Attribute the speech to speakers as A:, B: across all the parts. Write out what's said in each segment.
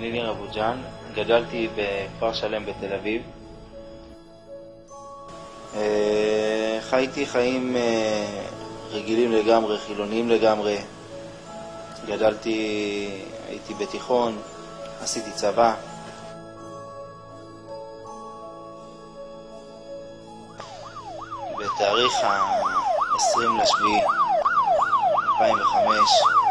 A: אני ניר אבוג'אן, גדלתי בכפר שלם בתל אביב. חייתי חיים רגילים לגמרי, חילוניים לגמרי. הייתי בתיכון, עשיתי צבא. בתאריך ה-20/7/2005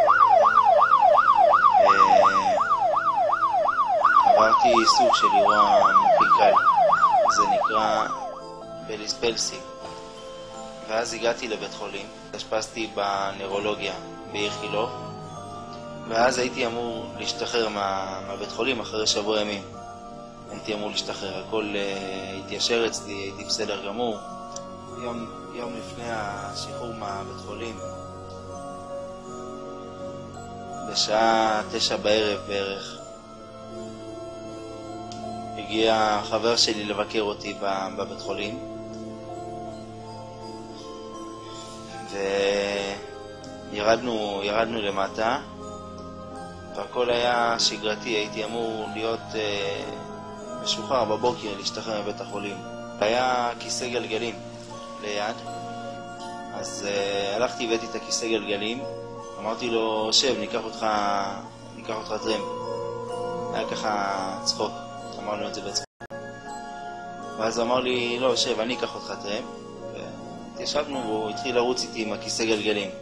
A: עברתי סוג של אירוע מוחי, זה נקרא בליס פלסי. ואז הגעתי לבית חולים, התאשפזתי בנוירולוגיה באיכילוב, ואז הייתי אמור להשתחרר מהבית חולים אחרי שבוע ימים. הייתי אמור להשתחרר, הכל התיישר אצלי, הייתי בסדר גמור. יום לפני השחרור מהבית חולים, בשעה 9 בערב בערך, הגיע חבר שלי לבקר אותי בבית חולים, וירדנו למטה, והכל היה שגרתי. הייתי אמור להיות משוחרר בבוקר, להשתחרר מבית החולים. היה כיסא גלגלים ליד, אז הלכתי והבאתי את הכיסא גלגלים, אמרתי לו, שב, ניקח אותך טרמפ. היה ככה צחוק, אמרנו את זה בצחוק. ואז אמר לי, לא, שב, אני אקח אותך טרמפ. ישבנו והוא התחיל לרוץ איתי עם הכיסא גלגלים.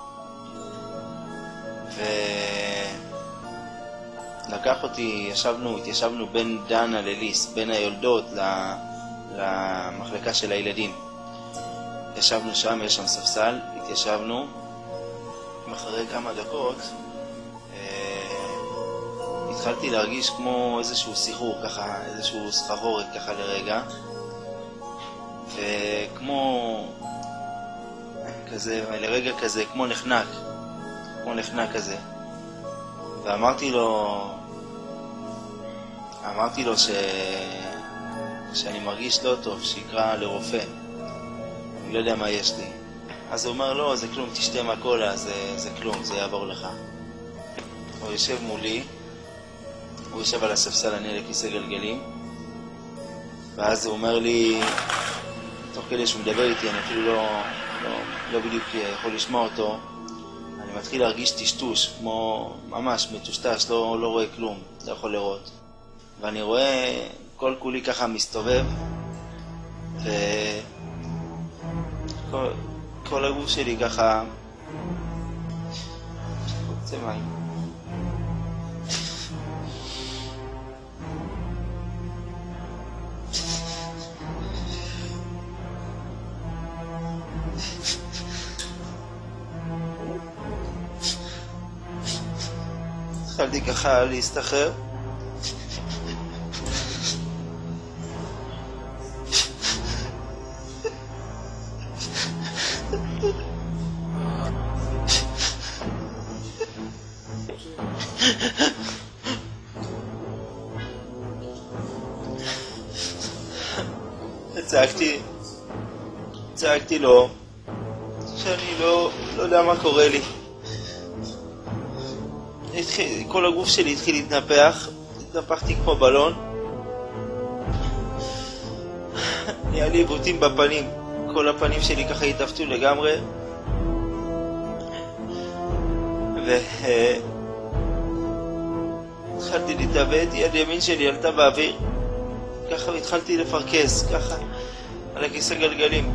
A: לקח אותי, התיישבנו בין דנה לליס, בין היולדות למחלקה של הילדים. ישבנו שם, יש שם ספסל, התיישבנו. אחרי כמה דקות התחלתי להרגיש כמו איזשהו סיחור, ככה, איזשהו סחבורת ככה לרגע, וכמו כזה, לרגע כזה, כמו נחנק כזה. ואמרתי לו שאני מרגיש לא טוב, שיקרא לרופא, אני לא יודע מה יש לי. אז הוא אומר, לא, זה כלום, תשתה מהקולה, זה כלום, זה יעבור לך. הוא יושב מולי, הוא יושב על הספסל, אני על הכיסא גלגלים, ואז הוא אומר לי, תוך כדי שהוא מדבר איתי, אני אפילו לא בדיוק יכול לשמוע אותו, אני מתחיל להרגיש טשטוש, כמו ממש מטושטש, לא רואה כלום, לא יכול לראות. ואני רואה כל כולי ככה מסתובב, כל הגוף שלי ככה רוצה מים. התחלתי ככה להסתחרר. צעקתי לו שאני לא יודע מה קורה לי. כל הגוף שלי התחיל להתנפח, התנפחתי כמו בלון. נהיה לי עיוותים בפנים, כל הפנים שלי ככה התעוותו לגמרי. התחלתי להתאבד, יד ימין שלי עלתה באוויר, ככה התחלתי לפרכס, ככה על הכיסא גלגלים.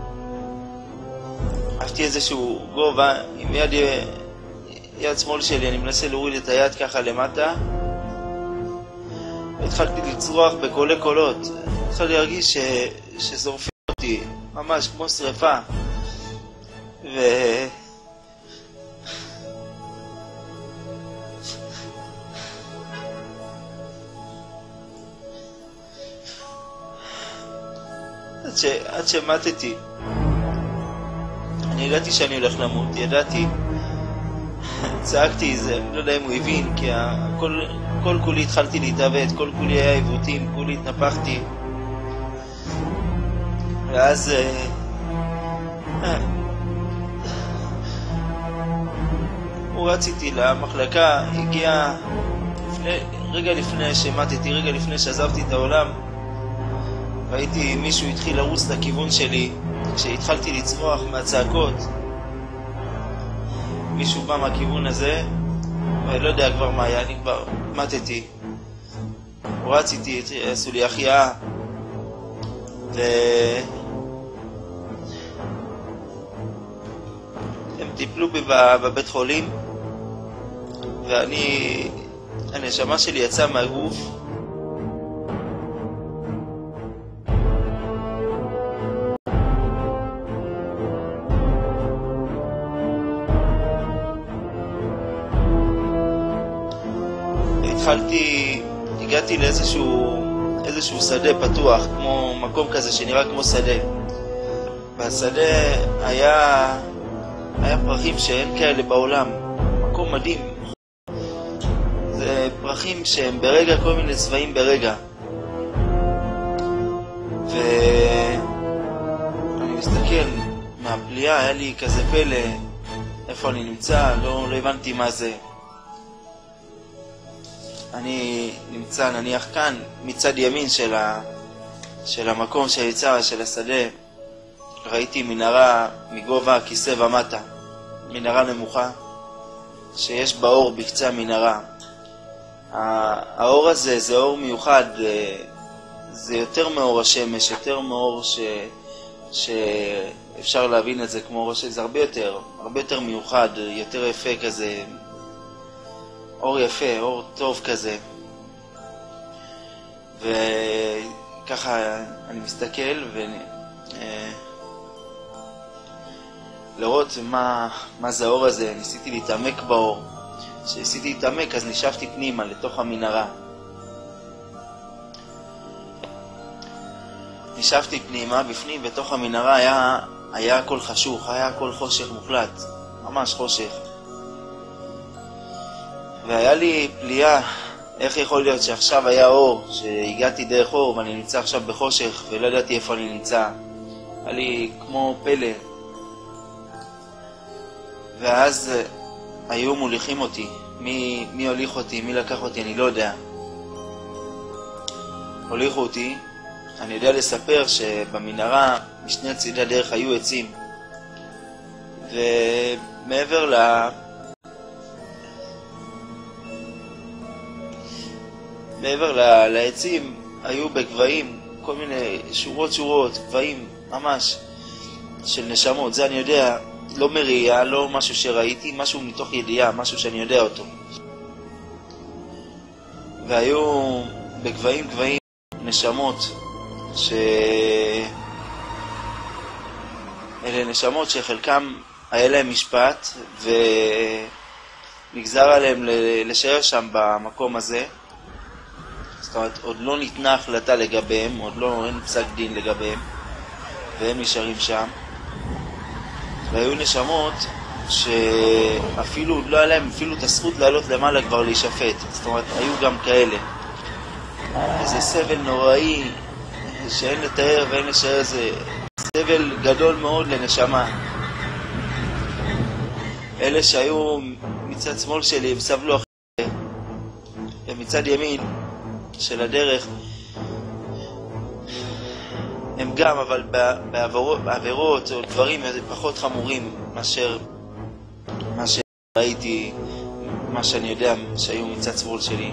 A: עפתי איזשהו גובה עם יד שמאל שלי, אני מנסה להוריד את היד ככה למטה, והתחלתי לצרוח בקולי קולות. התחלתי להרגיש ששורפים אותי, ממש כמו שריפה. עד שמתתי. אני ידעתי שאני הולך למות, ידעתי. צעקתי, לא יודע אם הוא הבין, כי כל כולי התחלתי להתאבד, כל כולי היה עיוותים, כולי התנפחתי. ואז הוא רץ איתי למחלקה, הגיע רגע לפני שמתתי, רגע לפני שעזבתי את העולם, ראיתי מישהו התחיל לרוץ לכיוון שלי. כשהתחלתי לצרוח מהצעקות, מישהו בא מהכיוון הזה, ואני לא יודע כבר מה היה, אני כבר מתתי. הוא רץ איתי, עשו לי החייאה, והם טיפלו בי בבית חולים, הנשמה שלי יצאה מהגוף. הגעתי לאיזשהו שדה פתוח, כמו מקום כזה שנראה כמו שדה. והשדה היה פרחים שאין כאלה בעולם, מקום מדהים. זה פרחים שהם ברגע, כל מיני צבעים ברגע. ואני מסתכל מהפליאה, היה לי כזה פלא, איפה אני נמצא, לא הבנתי מה זה. אני נמצא נניח כאן מצד ימין של המקום שיצא של השדה. ראיתי מנהרה מגובה כיסא ומטה, מנהרה נמוכה שיש בה אור בקצה המנהרה. האור הזה זה אור מיוחד, זה יותר מאור השמש, יותר מאור שאפשר להבין את זה כמו אור השמש, זה הרבה יותר מיוחד, יותר יפה כזה, אור יפה, אור טוב כזה. וככה אני מסתכל לראות מה זה האור הזה. ניסיתי להתעמק באור. כשניסיתי להתעמק אז נשאבתי פנימה לתוך המנהרה. נשאבתי פנימה, בפנים בתוך המנהרה היה הכל חשוך, היה הכל חושך מוחלט, ממש חושך. והיה לי פליאה, איך יכול להיות שעכשיו היה אור, שהגעתי דרך אור ואני נמצא עכשיו בחושך ולא ידעתי איפה אני נמצא. היה לי כמו פלא. ואז היו מוליכים אותי. מי הוליך אותי, מי לקח אותי, אני לא יודע. הוליכו אותי. אני יודע לספר שבמנהרה משני צידי הדרך היו עצים. ומעבר לעצים היו בגבעים, כל מיני שורות, גבעים ממש של נשמות. זה אני יודע, לא מראייה, לא משהו שראיתי, משהו מתוך ידיעה, משהו שאני יודע אותו. והיו בגבעים נשמות אלה נשמות שחלקם היה להם משפט ונגזר עליהם לשאר שם במקום הזה. זאת אומרת, עוד לא ניתנה החלטה לגביהם, אין פסק דין לגביהם, והם נשארים שם. והיו נשמות שאפילו לא היה להם אפילו את הזכות לעלות למעלה כבר להישפט. זאת אומרת, היו גם כאלה. איזה סבל נוראי שאין לתאר ואין לשאר, איזה סבל גדול מאוד לנשמה. אלה שהיו מצד שמאל שלי הם סבלו אחרי, ומצד ימין של הדרך הם גם, אבל בעבירות או דברים פחות חמורים מאשר מה שראיתי, מה שאני יודע שהיו מצד שמאל שלי.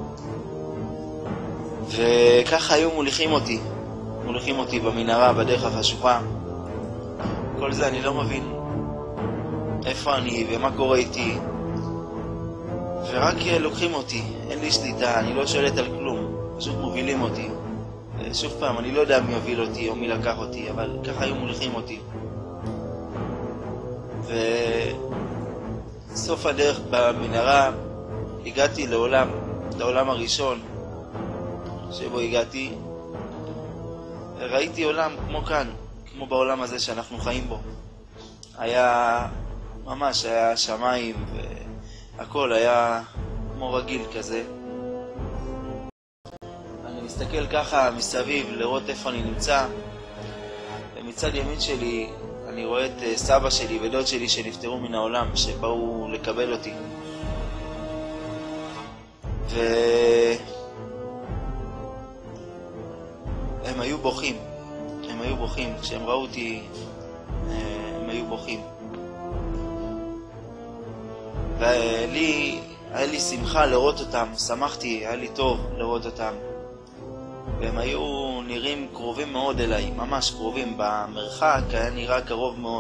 A: וככה היו מוליכים אותי במנהרה, בדרך החשוכה. כל זה אני לא מבין איפה אני ומה קורה איתי, ורק לוקחים אותי, אין לי שליטה, אני לא שולט על כלום, פשוט מובילים אותי. שוב פעם, אני לא יודע מי הוביל אותי או מי לקח אותי, אבל ככה היו מוליכים אותי. וסוף הדרך במנהרה הגעתי לעולם הראשון שבו הגעתי. ראיתי עולם כמו כאן, כמו בעולם הזה שאנחנו חיים בו. היה שמיים והכל היה כמו רגיל כזה. אני מסתכל ככה מסביב לראות איפה אני נמצא, ומצד ימין שלי אני רואה את סבא שלי ודוד שלי שנפטרו מן העולם, שבאו לקבל אותי. הם היו בוכים. הם היו בוכים. כשהם ראו אותי, הם היו בוכים. היה לי שמחה לראות אותם, שמחתי, היה לי טוב לראות אותם. והם היו נראים קרובים מאוד אליי, ממש קרובים. במרחק היה נראה קרוב מאוד.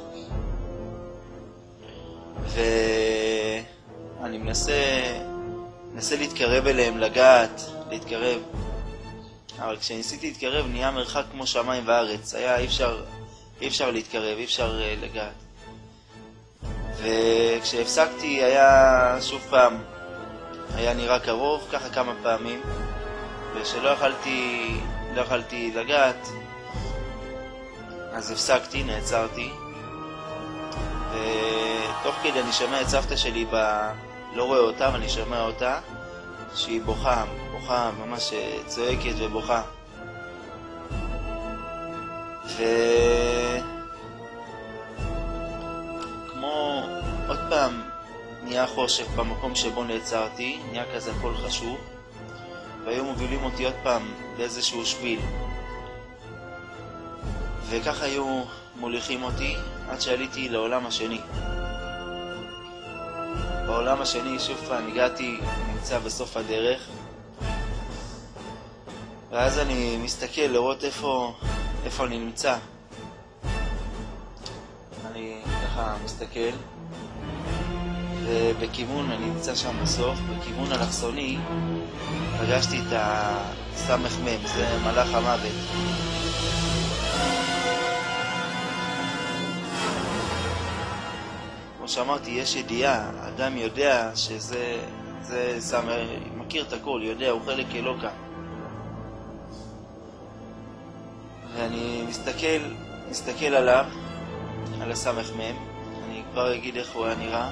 A: ואני מנסה להתקרב אליהם, לגעת, להתקרב. אבל כשניסיתי להתקרב נהיה מרחק כמו שמיים וארץ. אי אפשר להתקרב, אי אפשר לגעת. וכשהפסקתי היה שוב פעם, היה נראה קרוב, ככה כמה פעמים, ושלא יכלתי לגעת, אז הפסקתי, נעצרתי, ותוך כדי אני שומע את סבתא שלי, לא רואה אותה, ואני שומע אותה, שהיא בוכה, ממש צועקת ובוכה. כמו עוד פעם נהיה חושך במקום שבו נעצרתי, נהיה כזה הכל חשוב, והיו מובילים אותי עוד פעם באיזשהו שביל, וככה היו מוליכים אותי עד שעליתי לעולם השני. בעולם השני שוב פעם הגעתי, נמצא בסוף הדרך, ואז אני מסתכל לראות איפה אני נמצא. אני ככה מסתכל, ובכיוון, אני נמצא שם בסוף, בכיוון אלכסוני, פגשתי את הסמ"ם, זה מלאך המוות. כמו שאמרתי, יש ידיעה, אדם יודע שזה מכיר את הכל, יודע, הוא חלק אלוקה. ואני מסתכל עליו, על הסמ"ם, אני כבר אגיד איך הוא היה נראה.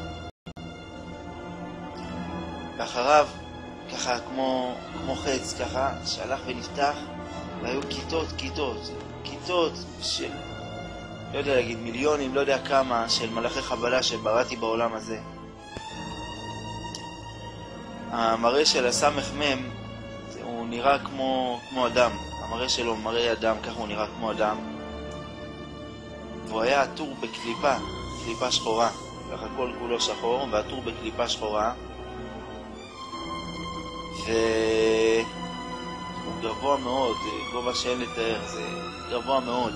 A: ואחריו, ככה כמו חץ, ככה, שהלך ונפתח, והיו כיתות של, לא יודע להגיד, מיליונים, לא יודע כמה, של מלאכי חבלה שבראתי בעולם הזה. המראה של הסמ"ם, הוא נראה כמו אדם. המראה שלו מראה אדם, ככה הוא נראה כמו אדם. והוא היה עטור בקליפה שחורה. ככה כל כולו שחור, ועטור בקליפה שחורה. והוא גבוה מאוד, גובה שאין לתאר, זה גבוה מאוד.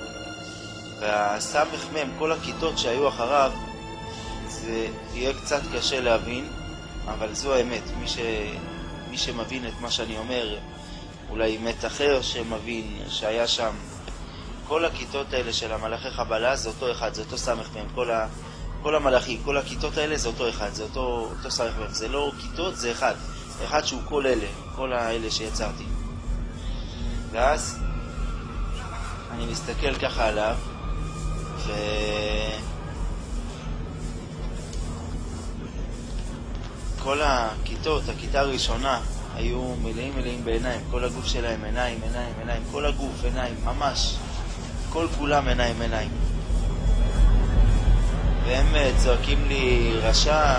A: והסמ"ם, כל הכיתות שהיו אחריו, זה יהיה קצת קשה להבין, אבל זו האמת. מי שמבין את מה שאני אומר, אולי מת אחר שמבין שהיה שם. כל הכיתות האלה של המלאכי חבלה זה אותו אחד, זה אותו סמ"ם. כל המלאכים, כל הכיתות האלה זה אותו אחד, זה אותו סמ"ם. זה לא כיתות, זה אחד שהוא כל האלה שיצרתי. ואז אני מסתכל ככה עליו, כל הכיתות, הכיתה הראשונה, היו מלאים בעיניים, כל הגוף שלהם עיניים, כל הגוף עיניים, ממש, כל כולם עיניים. והם צועקים לי, רשע.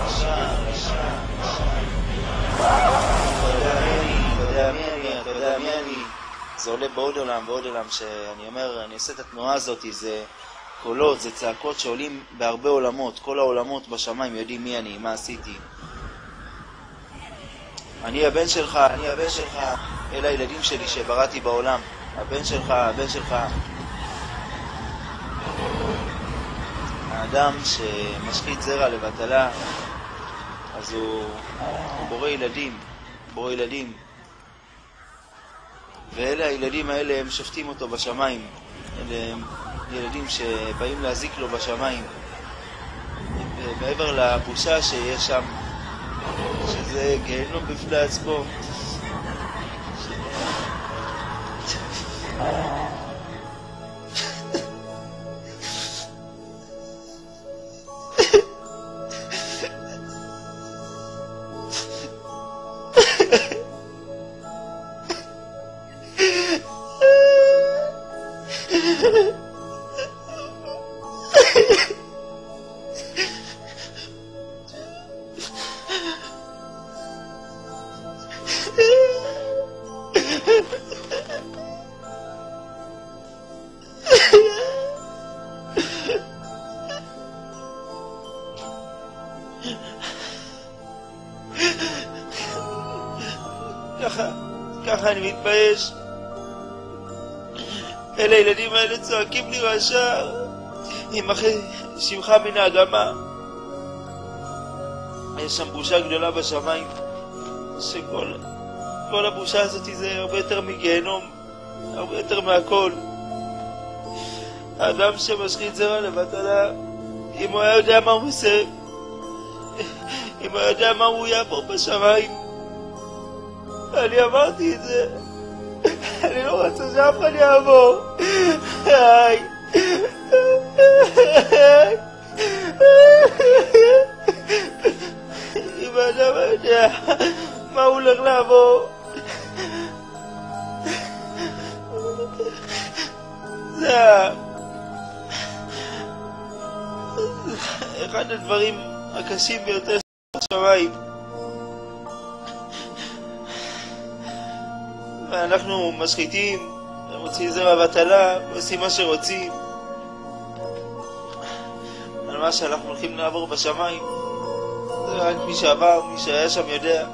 A: אתה יודע מי אני. זה עולה בעוד עולם שאני אומר, אני עושה את התנועה הזאת, זה קולות, זה צעקות שעולים בהרבה עולמות, כל העולמות בשמיים יודעים מי אני, מה עשיתי. אני הבן שלך, אלה הילדים שלי שבראתי בעולם. הבן שלך. האדם שמשחית זרע לבטלה, אז הוא בורא ילדים. ואלה הילדים האלה הם שופטים אותו בשמיים. אלה ילדים שבאים להזיק לו בשמיים. מעבר לבושה שיש שם, שזה גיהנום בפני עצמו. ככה אני מתבייש. אלה הילדים האלה צועקים לי רשע, ימחה שמך מן האדמה. יש שם בושה גדולה בשמיים, שכל הבושה הזאת זה הרבה יותר מגיהנום, הרבה יותר מהכל. האדם שמשחית זרע לבטלה, אם הוא היה יודע מה הוא עושה, אם הוא יודע מה הוא יעבור בשמיים. אני אמרתי את זה, אני לא רוצה שאף אחד יעבור. אם האדם יודע מה הוא הולך לעבור, זה אחד הדברים הקשים ביותר בשמיים. ואנחנו משחיתים, מוצאים זרע בטלה, ועושים מה שרוצים. על מה שאנחנו הולכים לעבור בשמיים, זה רק מי שעבר, מי שהיה שם יודע.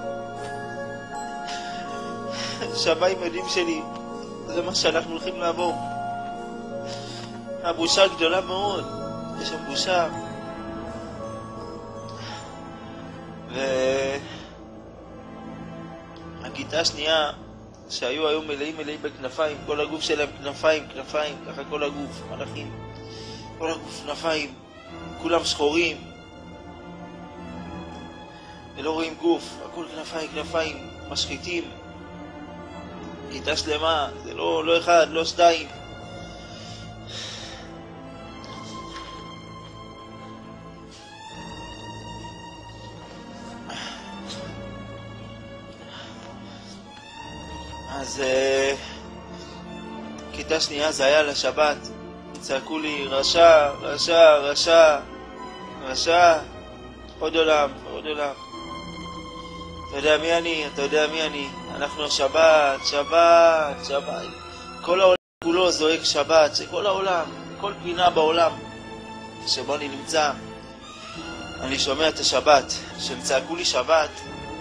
A: שמיים יודעים שלי, זה מה שאנחנו הולכים לעבור. הבושה גדולה מאוד, יש שם בושה. והכיתה השנייה שהיו מלאים בכנפיים, כל הגוף שלהם כנפיים, ככה כל הגוף, מלאכים, כל הגוף כנפיים, כולם שחורים ולא רואים גוף, הכל כנפיים, משחיתים. כיתה שלמה, זה לא אחד, לא שתיים. אז כיתה שנייה זה היה לשבת, צעקו לי רשע, רשע, רשע, רשע, עוד עולם. אתה יודע מי אני, אנחנו השבת, שבת. כל העולם כולו זועק שבת, זה כל העולם, כל פינה בעולם שבו אני נמצא, אני שומע את השבת. כשהם צעקו לי שבת,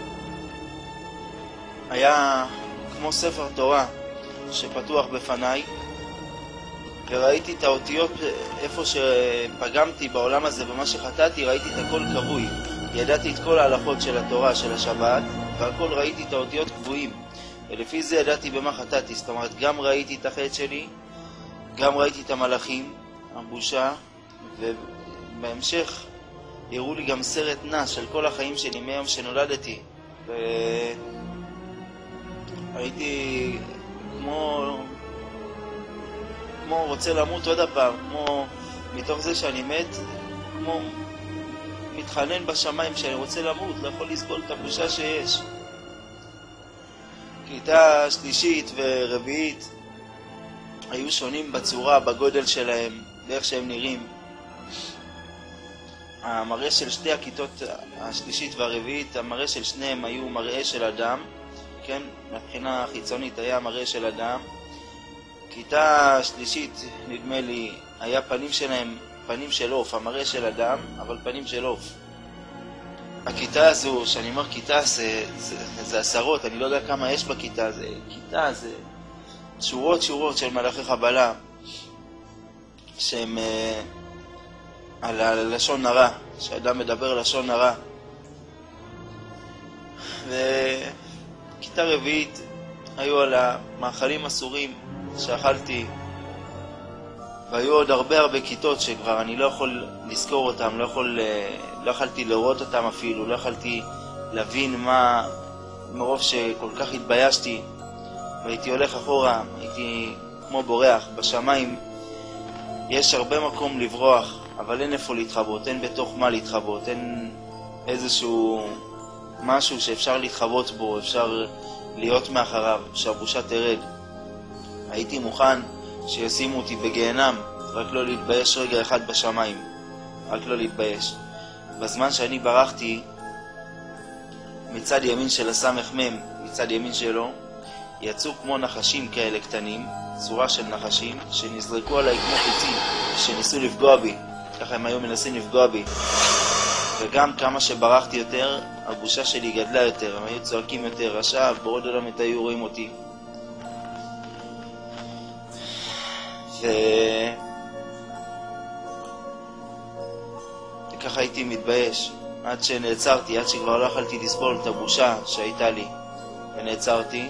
A: היה כמו ספר תורה שפתוח בפניי, וראיתי את האותיות איפה שפגמתי בעולם הזה, במה שחטאתי, ראיתי את הכל קבוי. ידעתי את כל ההלכות של התורה, של השבת, והכל ראיתי את האותיות קבועים, ולפי זה ידעתי במה חטאתי. זאת אומרת, גם ראיתי את החטא שלי, גם ראיתי את המלאכים, הבושה, ובהמשך הראו לי גם סרט נע של כל החיים שלי מיום שנולדתי, הייתי כמו רוצה למות עוד הפעם, כמו מתוך זה שאני מת, כמו מתחנן בשמיים שאני רוצה למות, לא יכול לסבול את הבושה שיש. כיתה שלישית ורביעית היו שונים בצורה, בגודל שלהם, באיך שהם נראים. המראה של שתי הכיתות השלישית והרביעית, המראה של שניהם היו מראה של אדם, כן? מבחינה חיצונית היה מראה של אדם. כיתה שלישית, נדמה לי, היה פנים שלהם, פנים של אוף, המראה של אדם, אבל פנים של אוף. הכיתה הזו, שאני אומר כיתה, זה עשרות, אני לא יודע כמה יש בכיתה, זה כיתה, זה שורות של מלאכי חבלה, שהם על הלשון הרע, שאדם מדבר לשון הרע. וכיתה רביעית היו על המאכלים אסורים שאכלתי, והיו עוד הרבה כיתות שכבר אני לא יכול לזכור אותם, לא יכלתי לראות אותם אפילו, לא יכלתי להבין מה, מרוב שכל כך התביישתי, והייתי הולך אחורה, הייתי כמו בורח. בשמיים יש הרבה מקום לברוח, אבל אין איפה להתחבות, אין בתוך מה להתחבות, אין איזשהו משהו שאפשר להתחבות בו, אפשר להיות מאחריו, שהבושה תרד. הייתי מוכן שישימו אותי בגיהנם, רק לא להתבייש רגע אחד בשמיים, רק לא להתבייש. בזמן שאני ברחתי מצד ימין של הסמך מם, מצד ימין שלו, יצאו כמו נחשים כאלה קטנים, צורה של נחשים, שנזרקו עליי כמו חיצים, שניסו לפגוע בי, ככה הם היו מנסים לפגוע בי. וגם כמה שברחתי יותר, הבושה שלי גדלה יותר, הם היו צועקים יותר, רשע, בעוד עולם היו רואים אותי. וככה הייתי מתבייש, עד שנעצרתי, עד שכבר לא יכלתי לסבול את הבושה שהייתה לי, ונעצרתי.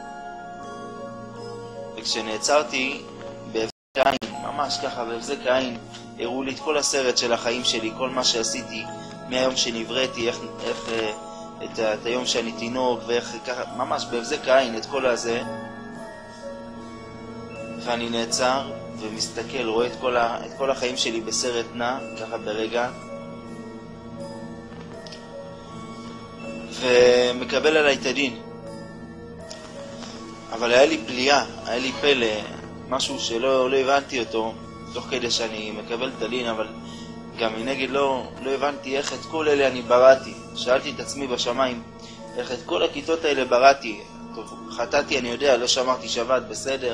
A: וכשנעצרתי, בהבזק עין, ממש ככה, בהבזק עין, הראו לי את כל הסרט של החיים שלי, כל מה שעשיתי, מהיום שנבראתי, איך את היום שאני תינוק, ואיך ככה, ממש בהבזק עין, את כל הזה. ואני נעצר ומסתכל, רואה את כל החיים שלי בסרט נע, ככה ברגע. ומקבל עליי את הדין. אבל היה לי פליאה, היה לי פלא, משהו שלא הבנתי אותו, תוך כדי שאני מקבל את הדין, אבל גם מנגד לא הבנתי איך את כל אלה אני בראתי. שאלתי את עצמי בשמיים, איך את כל הכיתות האלה בראתי. טוב, חטאתי, אני יודע, לא שמרתי שבת, בסדר.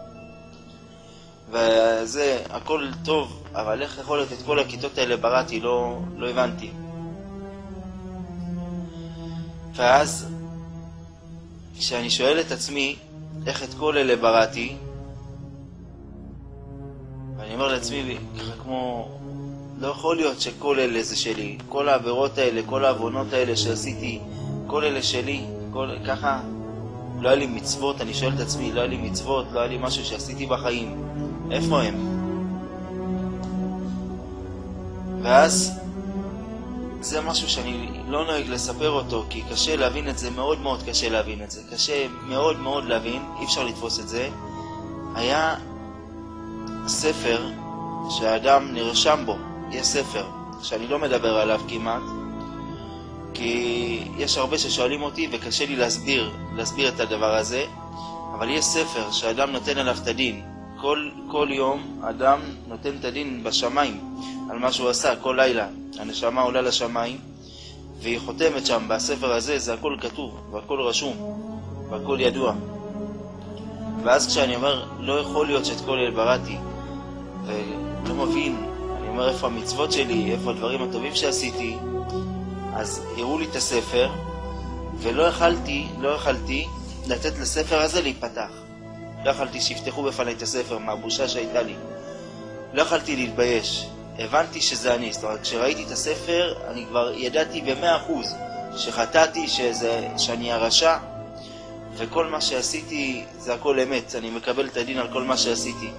A: וזה, הכל טוב, אבל איך יכול להיות את כל הכיתות האלה בראתי, לא הבנתי. ואז, כשאני שואל את עצמי, איך את כל אלה בראתי, ואני אומר לעצמי, ככה כמו, לא יכול להיות שכל אלה זה שלי, כל העבירות האלה, כל העוונות האלה שעשיתי, כל אלה שלי, ככה, לא היה לי מצוות, אני שואל את עצמי, לא היה לי מצוות, לא היה לי משהו שעשיתי בחיים, איפה הם? ואז, זה משהו שאני לא נוהג לספר אותו, כי קשה להבין את זה, מאוד מאוד קשה להבין את זה. קשה מאוד מאוד להבין, אי אפשר לתפוס את זה. היה ספר שהאדם נרשם בו, יש ספר, שאני לא מדבר עליו כמעט, כי יש הרבה ששואלים אותי וקשה לי להסביר את הדבר הזה, אבל יש ספר שהאדם נותן עליו את הדין. כל יום אדם נותן את הדין בשמיים על מה שהוא עשה, כל לילה. הנשמה עולה לשמיים והיא חותמת שם בספר הזה, זה הכל כתוב והכל רשום והכל ידוע. ואז כשאני אומר לא יכול להיות שאת כל אלה בראתי ולא מבין, אני אומר איפה המצוות שלי, איפה הדברים הטובים שעשיתי, אז הראו לי את הספר ולא יכלתי לתת לספר הזה להיפתח. לא יכלתי שיפתחו בפני את הספר מהבושה שהייתה לי. לא יכלתי להתבייש. הבנתי שזה אני. זאת אומרת, כשראיתי את הספר, אני כבר ידעתי ב100% שחטאתי, שאני הרשע, וכל מה שעשיתי זה הכל אמת. אני מקבל את הדין על כל מה שעשיתי.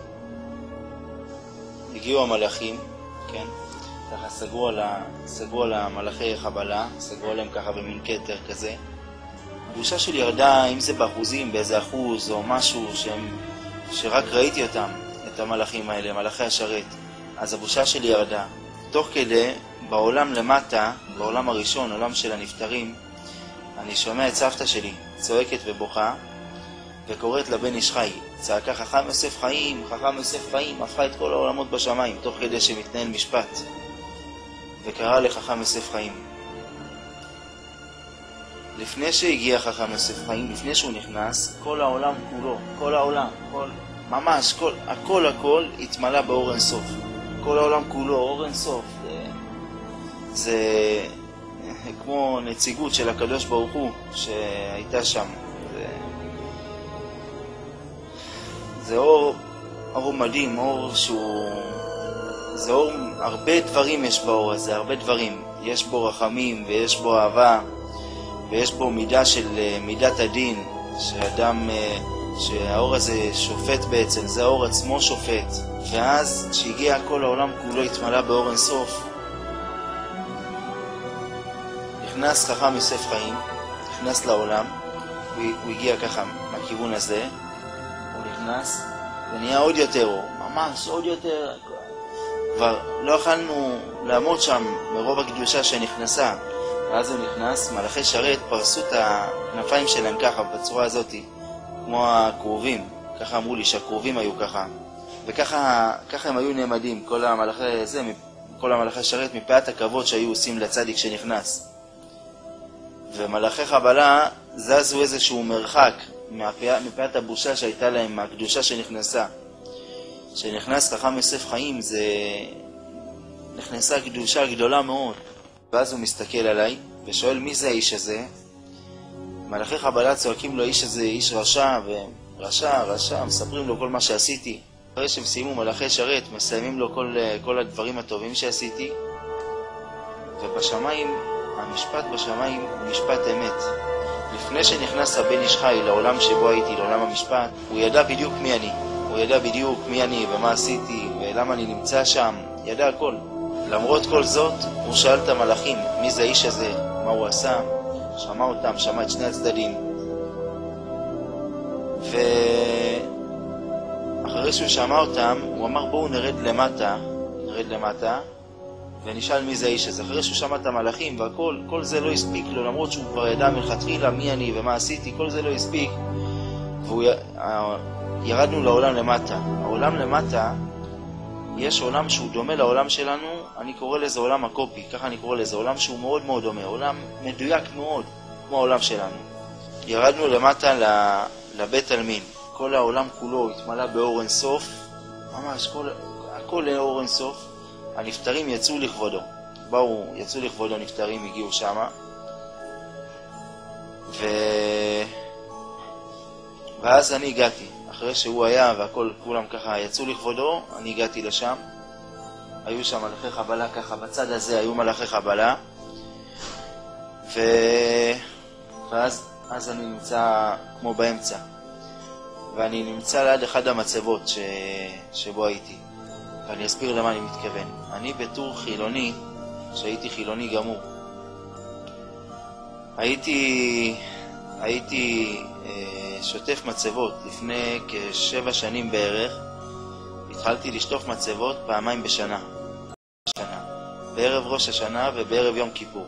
A: הגיעו המלאכים, כן? ככה סגרו על המלאכי חבלה, סגרו עליהם ככה במין כתר כזה. הבושה שלי ירדה, אם זה באחוזים, באיזה אחוז או משהו שרק ראיתי אותם, את המלאכים האלה, מלאכי השרת. אז הבושה שלי ירדה. תוך כדי, בעולם למטה, בעולם הראשון, עולם של הנפטרים, אני שומע את סבתא שלי, צועקת ובוכה, וקוראת לבן איש חי. צעקה חכם יוסף חיים, חכם יוסף חיים, הפכה את כל העולמות בשמיים, תוך כדי שמתנהל משפט. וקרא לחכם יוסף חיים. לפני שהגיע חכם יוסף חיים, לפני שהוא נכנס, כל העולם כולו, כל העולם, ממש, הכל התמלא באור אין סוף. כל העולם כולו, אור אין סוף. זה כמו נציגות של הקדוש ברוך הוא שהייתה שם. זה אור מדהים, אור שהוא... זה אור, הרבה דברים יש באור הזה, הרבה דברים. יש בו רחמים ויש בו אהבה. ויש בו מידת הדין, שהאור הזה שופט בעצם, זה האור עצמו שופט. ואז כשהגיע כל העולם כולו התמלא באור אין סוף, נכנס חכם יוסף חיים, נכנס לעולם, הוא הגיע ככה מהכיוון הזה, הוא נכנס, ונהיה עוד יותר אור, ממש עוד יותר, כבר לא יכולנו לעמוד שם מרוב הקדושה שנכנסה. ואז הוא נכנס, מלאכי שרת פרסו את הכנפיים שלהם ככה, בצורה הזאת, כמו הקרובים. ככה אמרו לי שהקרובים היו ככה. וככה הם היו נעמדים, כל המלאכי שרת מפאת הכבוד שהיו עושים לצדיק שנכנס. ומלאכי חבלה זזו איזשהו מרחק מפאת הבושה שהייתה להם, מהקדושה שנכנסה. כשנכנס חכם יוסף חיים, נכנסה קדושה גדולה מאוד. ואז הוא מסתכל עליי ושואל מי זה האיש הזה. מלאכי חבלה צועקים לו, האיש הזה איש רשע, ורשע, מספרים לו כל מה שעשיתי. אחרי שהם סיימו מלאכי שרת, מסיימים לו כל הדברים הטובים שעשיתי, ובשמיים, המשפט בשמיים הוא משפט אמת. לפני שנכנס הבן איש חי לעולם שבו הייתי, לעולם המשפט, הוא ידע בדיוק מי אני. הוא ידע בדיוק מי אני ומה עשיתי ולמה אני נמצא שם, ידע הכל. למרות כל זאת, הוא שאל את המלאכים, מי זה האיש הזה, מה הוא עשה, שמע אותם, שמע את שני הצדדים. ואחרי שהוא שמע אותם, הוא אמר בואו נרד למטה, ונשאל מי זה האיש הזה. אחרי שהוא שמע את המלאכים והכל, כל זה לא הספיק לו, למרות שהוא כבר ידע מלכתחילה מי אני ומה עשיתי, כל זה לא הספיק. ירדנו לעולם למטה. העולם למטה, יש עולם שהוא דומה לעולם שלנו, אני קורא לזה עולם הקופי, ככה אני קורא לזה, עולם שהוא מאוד מאוד דומה, עולם מדויק מאוד, כמו העולם שלנו. ירדנו למטה לבית אלמין, כל העולם כולו התמלא באור אינסוף, ממש הכל לאור אינסוף. הנפטרים יצאו לכבודו, יצאו לכבודו נפטרים, הגיעו שמה, ואז אני הגעתי, אחרי שהוא היה והכל, כולם ככה יצאו לכבודו, אני הגעתי לשם. היו שם מלאכי חבלה ככה, בצד הזה היו מלאכי חבלה, ואז אני נמצא כמו באמצע, ואני נמצא ליד אחד המצבות שבו הייתי, ואני אסביר למה אני מתכוון. אני בתור חילוני, שהייתי חילוני גמור, הייתי שוטף מצבות. לפני כ7 שנים בערך התחלתי לשטוף מצבות פעמיים בשנה, בערב ראש השנה ובערב יום כיפור.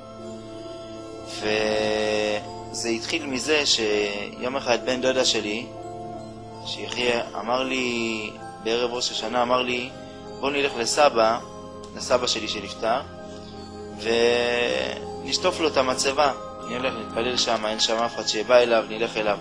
A: וזה התחיל מזה שיום אחד בן דודה שלי שיחיה אמר לי בערב ראש השנה, אמר לי בוא נלך לסבא שלי שנפטר ונשטוף לו את המצבה, נלך נתפלל שם, אין שם אף אחד שבא אליו, נלך אליו.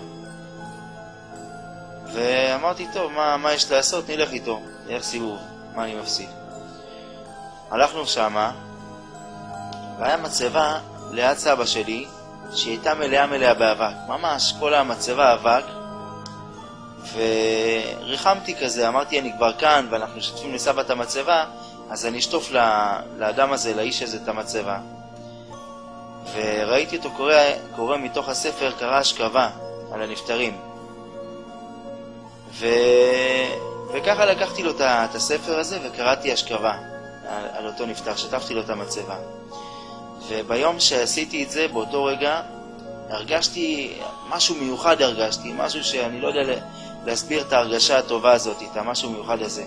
A: ואמרתי טוב, מה יש לעשות? נלך איתו, נלך סיבוב, מה אני מפסיד. הלכנו שמה, והיה מצבה ליד סבא שלי שהיא הייתה מלאה באבק, ממש כל המצבה אבק, וריחמתי כזה, אמרתי אני כבר כאן ואנחנו שותפים לסבא את המצבה, אז אני אשטוף לאדם הזה, לאיש הזה את המצבה. וראיתי אותו קורא מתוך הספר, קרא השכבה על הנפטרים, וככה לקחתי לו את הספר הזה וקראתי השכבה על אותו נפטר, שטפתי לו את המצבה. וביום שעשיתי את זה, באותו רגע הרגשתי משהו מיוחד, משהו שאני לא יודע להסביר את ההרגשה הטובה הזאת, את המשהו מיוחד הזה.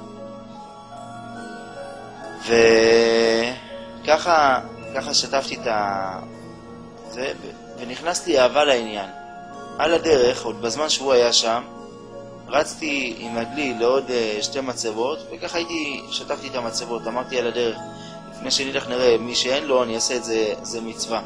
A: וככה שטפתי את זה, ונכנס לי אהבה לעניין. על הדרך, עוד בזמן שהוא היה שם, רצתי עם עגלי לעוד 2 מצבות, וככה שטפתי את המצבות. אמרתי על הדרך, לפני שנלך נראה, מי שאין לו, אני אעשה את זה, זה מצווה.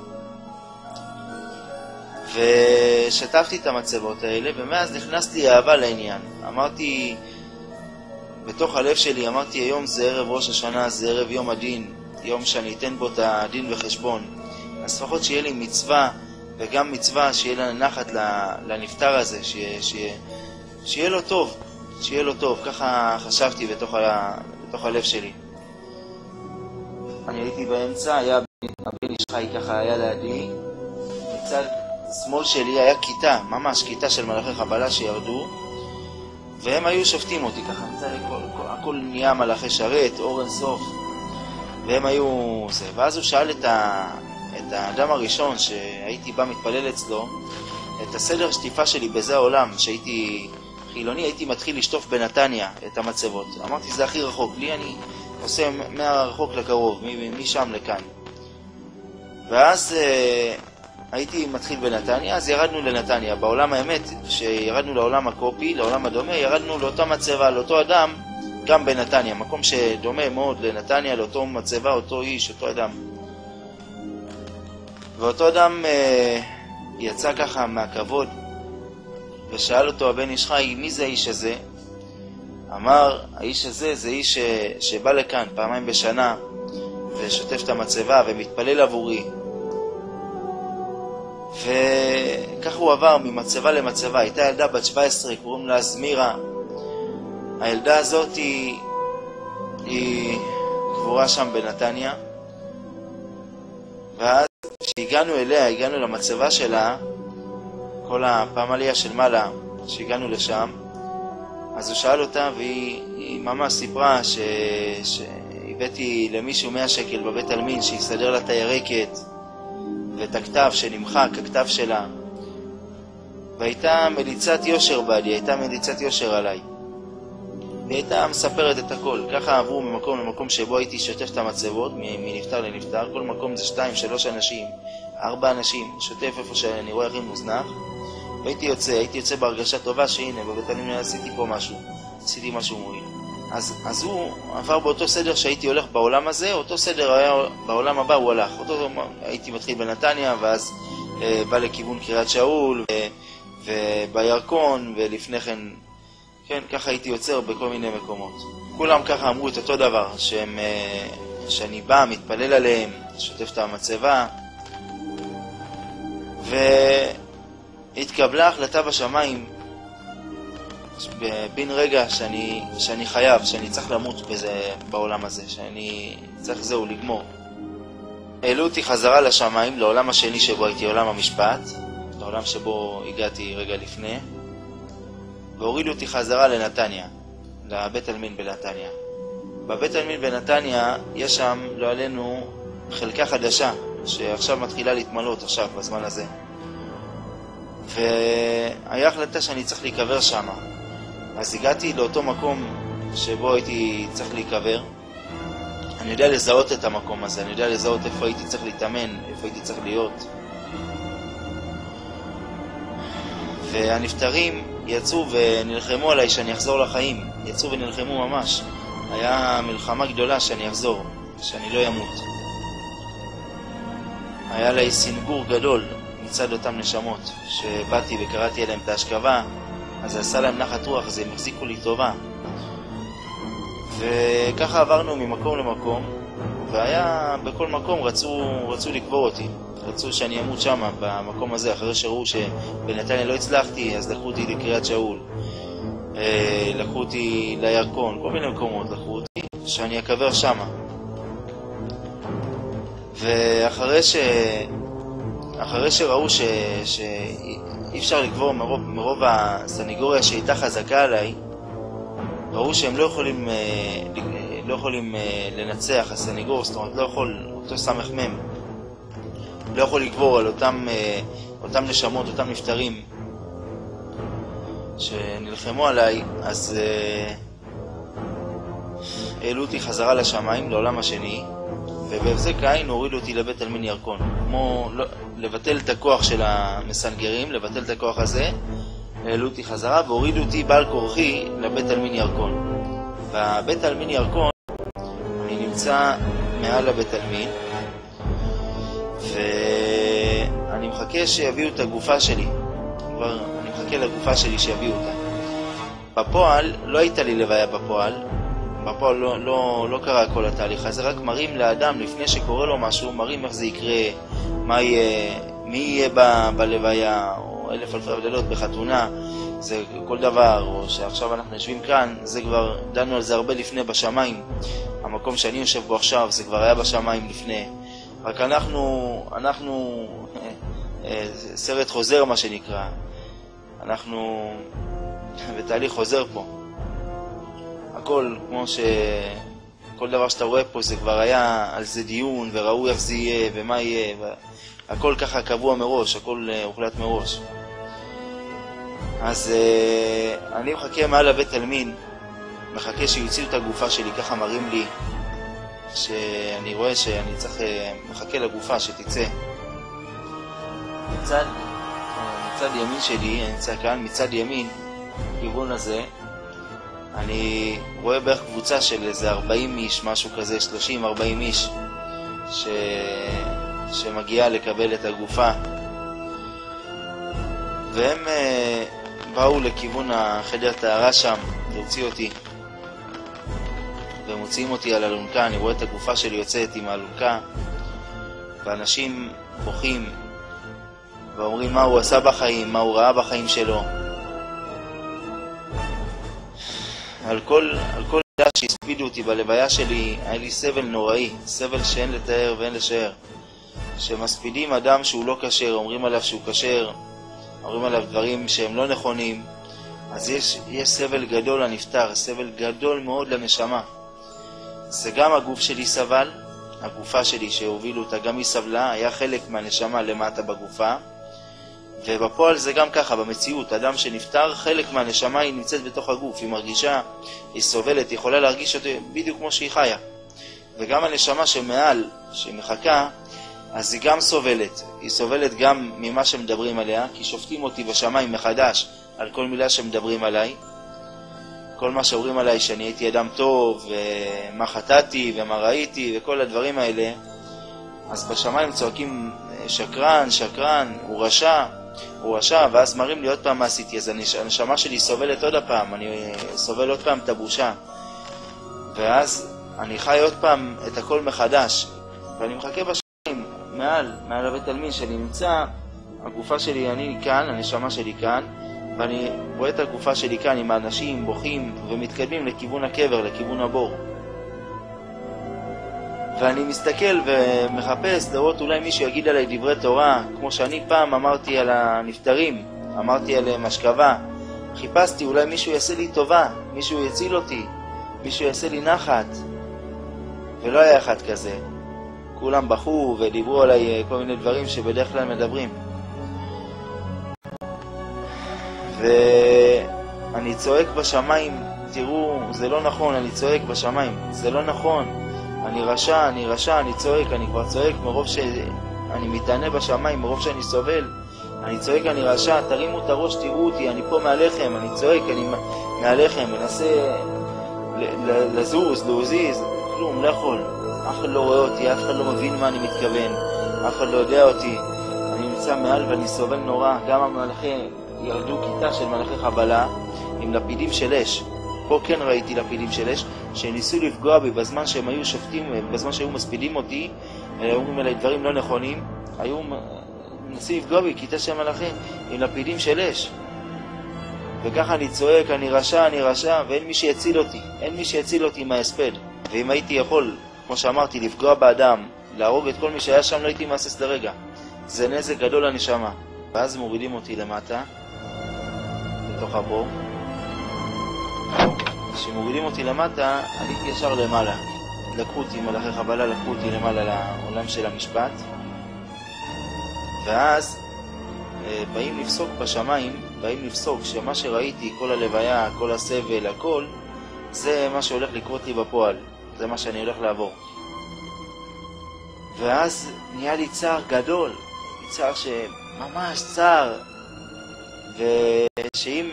A: ושטפתי את המצבות האלה, ומאז נכנס לי אהבה לעניין. אמרתי, בתוך הלב שלי, אמרתי, היום זה ערב ראש השנה, זה ערב יום הדין, יום שאני אתן בו את הדין וחשבון. אז לפחות שיהיה לי מצווה, וגם מצווה שיהיה לה נחת לנפטר הזה, שיהיה לו טוב, ככה חשבתי בתוך הלב שלי. אני הייתי באמצע, היה הבן איש חי ככה היה לידי, מצד שמאל שלי היה כיתה, ממש כיתה של מלאכי חבלה שירדו, והם היו שופטים אותי ככה, הכל נהיה מלאכי שרת, אור אינסוף, והם היו זה. ואז הוא שאל את האדם הראשון שהייתי בא מתפלל אצלו, את הסדר שטיפה שלי בזה העולם, שהייתי חילוני, הייתי מתחיל לשטוף בנתניה את המצבות. אמרתי זה הכי רחוק לי, אני עושה מהרחוק לקרוב, משם לכאן. ואז הייתי מתחיל בנתניה, אז ירדנו לנתניה. בעולם האמת, כשירדנו לעולם הקופי, לעולם הדומה, ירדנו לאותה מצבה, לאותו אדם, גם בנתניה, מקום שדומה מאוד לנתניה, לאותו מצבה, אותו איש, אותו אדם. ואותו אדם יצא ככה מהכבוד, ושאל אותו הבן איש חי, מי זה האיש הזה? אמר, האיש הזה זה איש שבא לכאן פעמיים בשנה, ושוטף את המצבה ומתפלל עבורי. וכך הוא עבר ממצבה למצבה. הייתה ילדה בת 17, קוראים לה זמירה, הילדה הזאת היא קבורה שם בנתניה, ואז כשהגענו אליה, הגענו למצבה שלה, כל הפעם עלייה של מעלה, כשהגענו לשם, אז הוא שאל אותה, והיא ממש סיפרה שהבאתי למישהו 100 שקל בבית אלמין, שיסדר לה את הירקת, ואת הכתב שנמחק, הכתב שלה. והייתה מליצת יושר בעלי, הייתה מליצת יושר עליי. והיא הייתה מספרת את הכל. ככה עברו ממקום למקום שבו הייתי שוטף את המצבות, מנפטר לנפטר. כל מקום זה 2, 3 אנשים, 4 אנשים, שוטף איפה שאני רואה הכי מוזנח. והייתי יוצא בהרגשה טובה שהנה, בבית אלמין עשיתי פה משהו. עשיתי משהו מועיל. אז הוא עבר באותו סדר שהייתי הולך בעולם הזה, אותו סדר היה בעולם הבא, הוא הלך. הייתי מתחיל בנתניה, ואז בא לכיוון קריית שאול, ובירקון, ולפני כן, כן, ככה הייתי יוצר בכל מיני מקומות. כולם ככה אמרו את אותו דבר, שאני בא, מתפלל עליהם, שוטף את המצבה, והתקבלה החלטה בשמיים, בין רגע שאני חייב, שאני צריך למות בזה בעולם הזה, שאני צריך זהו לגמור. העלו אותי חזרה לשמיים, לעולם השני שבו הייתי, עולם המשפט, לעולם שבו הגעתי רגע לפני, והורידו אותי חזרה לנתניה, לבית אלמין בנתניה. בבית אלמין בנתניה יש שם, לא עלינו, חלקה חדשה, שעכשיו מתחילה להתמלות עכשיו, בזמן הזה. והיה החלטה שאני צריך להיקבר שם. אז הגעתי לאותו מקום שבו הייתי צריך להיקבר. אני יודע לזהות את המקום הזה, אני יודע לזהות איפה הייתי צריך להתאמן, איפה הייתי צריך להיות. והנפטרים יצאו ונלחמו עליי שאני אחזור לחיים. יצאו ונלחמו ממש. היה מלחמה גדולה שאני אחזור, שאני לא ימות. היה לי סינגור גדול מצד אותם נשמות, שבאתי וקראתי אליהם את ההשכבה, אז זה עשה להם נחת רוח, אז הם החזיקו לי טובה. וככה עברנו ממקום למקום, והיה בכל מקום רצו לקבור אותי. רצו שאני אמות שם, במקום הזה, אחרי שראו שבנתניה לא הצלחתי, אז לקחו אותי לקריית שאול. לקחו אותי לירקון, כל מיני מקומות לקחו אותי, שאני אקבר שם. ואחרי שראו שאי אפשר לקבור מרוב הסניגוריה שהייתה חזקה עליי, ראו שהם לא יכולים לנצח, הסניגור, זאת אומרת, לא יכול, אותו סמך מם, לא יכול לקבור על אותם נשמות, אותם נפטרים שנלחמו עליי, אז העלו אותי חזרה לשמיים, לעולם השני, ובהבזק העין הורידו אותי לבית אלמין ירקון. כמו לבטל את הכוח של המסנגרים, לבטל את הכוח הזה, העלו אותי חזרה והורידו אותי בעל כורחי לבית אלמין ירקון. בבית אלמין ירקון אני נמצא מעל לבית אלמין, ואני מחכה שיביאו את הגופה שלי. כבר אני מחכה לגופה שלי שיביאו אותה. בפועל לא הייתה לי לוויה בפועל. בפועל לא קרה כל התהליך הזה, רק מראים לאדם לפני שקורה לו משהו, מראים איך זה יקרה, מי יהיה בלוויה, או אלף אלפי הבדלות בחתונה, זה כל דבר, או שעכשיו אנחנו יושבים כאן, זה כבר דנו על זה הרבה לפני בשמיים. המקום שאני יושב בו עכשיו, זה כבר היה בשמיים לפני. רק אנחנו סרט חוזר מה שנקרא, אנחנו בתהליך חוזר פה. הכל, כמו כל דבר שאתה רואה פה, זה כבר היה על זה דיון, וראו איך זה יהיה, ומה יהיה, הכל ככה קבוע מראש, הכל הוחלט מראש. אז אני מחכה מעל לבית אלמין, מחכה שיוציאו את הגופה שלי, ככה מראים לי, שאני רואה שאני צריך, מחכה לגופה שתצא. מצד ימין שלי, אני נמצא כאן, מצד ימין, כיוון הזה, אני רואה בערך קבוצה של איזה 40 איש, משהו כזה, 30-40 איש, שמגיעה לקבל את הגופה. והם באו לכיוון החדר טהרה שם, להוציא אותי. והם מוציאים אותי על אלונקה, אני רואה את הגופה שלי יוצאת עם האלונקה, ואנשים בוכים, ואומרים מה הוא עשה בחיים, מה הוא ראה בחיים שלו. על כל מילה שהספידו אותי בלוויה שלי, היה לי סבל נוראי, סבל שאין לתאר ואין לשער. שמספידים אדם שהוא לא כשר, אומרים עליו שהוא כשר, אומרים עליו דברים שהם לא נכונים, אז יש סבל גדול לנפטר, סבל גדול מאוד לנשמה. זה גם הגוף שלי סבל, הגופה שלי שהובילו אותה גם היא סבלה, היה חלק מהנשמה למטה בגופה, ובפועל זה גם ככה, במציאות, אדם שנפטר, חלק מהנשמה היא נמצאת בתוך הגוף, היא מרגישה, היא סובלת, היא יכולה להרגיש אותו בדיוק כמו שהיא חיה. וגם הנשמה שמעל, שמחכה, אז היא גם סובלת. היא סובלת גם ממה שמדברים עליה, כי שופטים אותי בשמיים מחדש על כל מילה שמדברים עליי. כל מה שאומרים עליי שאני הייתי אדם טוב, ומה חטאתי ומה ראיתי וכל הדברים האלה. אז בשמיים צועקים שקרן, שקרן, הוא רשע, ואז מראים לי עוד פעם מה עשיתי. אז הנשמה שלי סובלת עוד הפעם, אני סובל עוד פעם את הבושה. ואז אני חי עוד פעם את הכל מחדש, ואני מחכה בשמיים, מעל הבית עלמין שאני נמצא, הגופה שלי, אני כאן, הנשמה שלי כאן, ואני רואה את הגופה שלי כאן עם האנשים בוכים ומתקדמים לכיוון הקבר, לכיוון הבור. ואני מסתכל ומחפש לראות אולי מישהו יגיד עליי דברי תורה, כמו שאני פעם אמרתי על הנפטרים, אמרתי עליהם השכבה. חיפשתי אולי מישהו יעשה לי טובה, מישהו יציל אותי, מישהו יעשה לי נחת. ולא היה אחד כזה. כולם בכו ודיברו עליי כל מיני דברים שבדרך כלל מדברים. ואני צועק בשמיים, תראו, זה לא נכון, אני צועק בשמיים, זה לא נכון. אני רשע, אני צועק, אני כבר צועק מרוב שאני מתענה בשמיים, מרוב שאני סובל. אני צועק, אני רשע, תרימו את הראש, תראו אותי, אני פה מעליכם, אני צועק, אני מעליכם, מנסה להזיז, כלום, לא יכול. אף אחד לא רואה אותי, אף אחד לא מבין מה אני מתכוון, אף אחד לא יודע אותי. אני נמצא מעל ואני סובל נורא. גם המלאכי ירדו כיתה של מלאכי חבלה עם לפידים של אש. פה כן ראיתי לפידים של אש שניסו לפגוע בי בזמן שהם היו שופטים, בזמן שהיו מספידים אותי, אומרים עליי דברים לא נכונים, היו ניסו לפגוע בי כיתה של מלאכי עם לפידים של אש. וככה אני צועק, אני רשע, ואין מי שיציל אותי, אין מי שיציל אותי מההספד. ואם הייתי יכול, כמו שאמרתי, לפגוע באדם, להרוג את כל מי שהיה שם, לא הייתי מעשס לרגע. זה נזק גדול לנשמה. ואז מורידים אותי למטה, לתוך הבור. כשמורידים אותי למטה, עליתי ישר למעלה. לקחו אותי מלאכי חבלה, לקחו אותי למעלה לעולם של המשפט. ואז באים לפסוק בשמיים, באים לפסוק שמה שראיתי, כל הלוויה, כל הסבל, הכל, זה מה שהולך לקרות לי בפועל. זה מה שאני הולך לעבור. ואז נהיה לי צער גדול, צער שממש צער, ושאם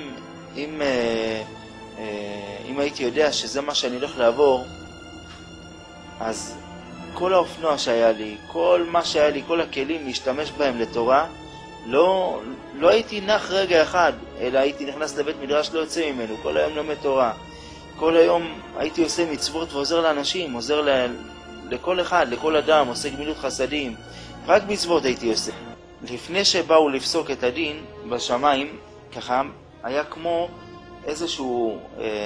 A: אם הייתי יודע שזה מה שאני הולך לעבור, אז כל האופנוע שהיה לי, כל מה שהיה לי, כל הכלים להשתמש בהם לתורה, לא הייתי נח רגע אחד, אלא הייתי נכנס לבית מדרש, לא יוצא ממנו, כל היום לומד תורה. כל היום הייתי עושה מצוות ועוזר לאנשים, עוזר לכל אחד, לכל אדם, עושה גמילות חסדים, רק מצוות הייתי עושה. לפני שבאו לפסוק את הדין בשמיים, ככה היה כמו איזשהו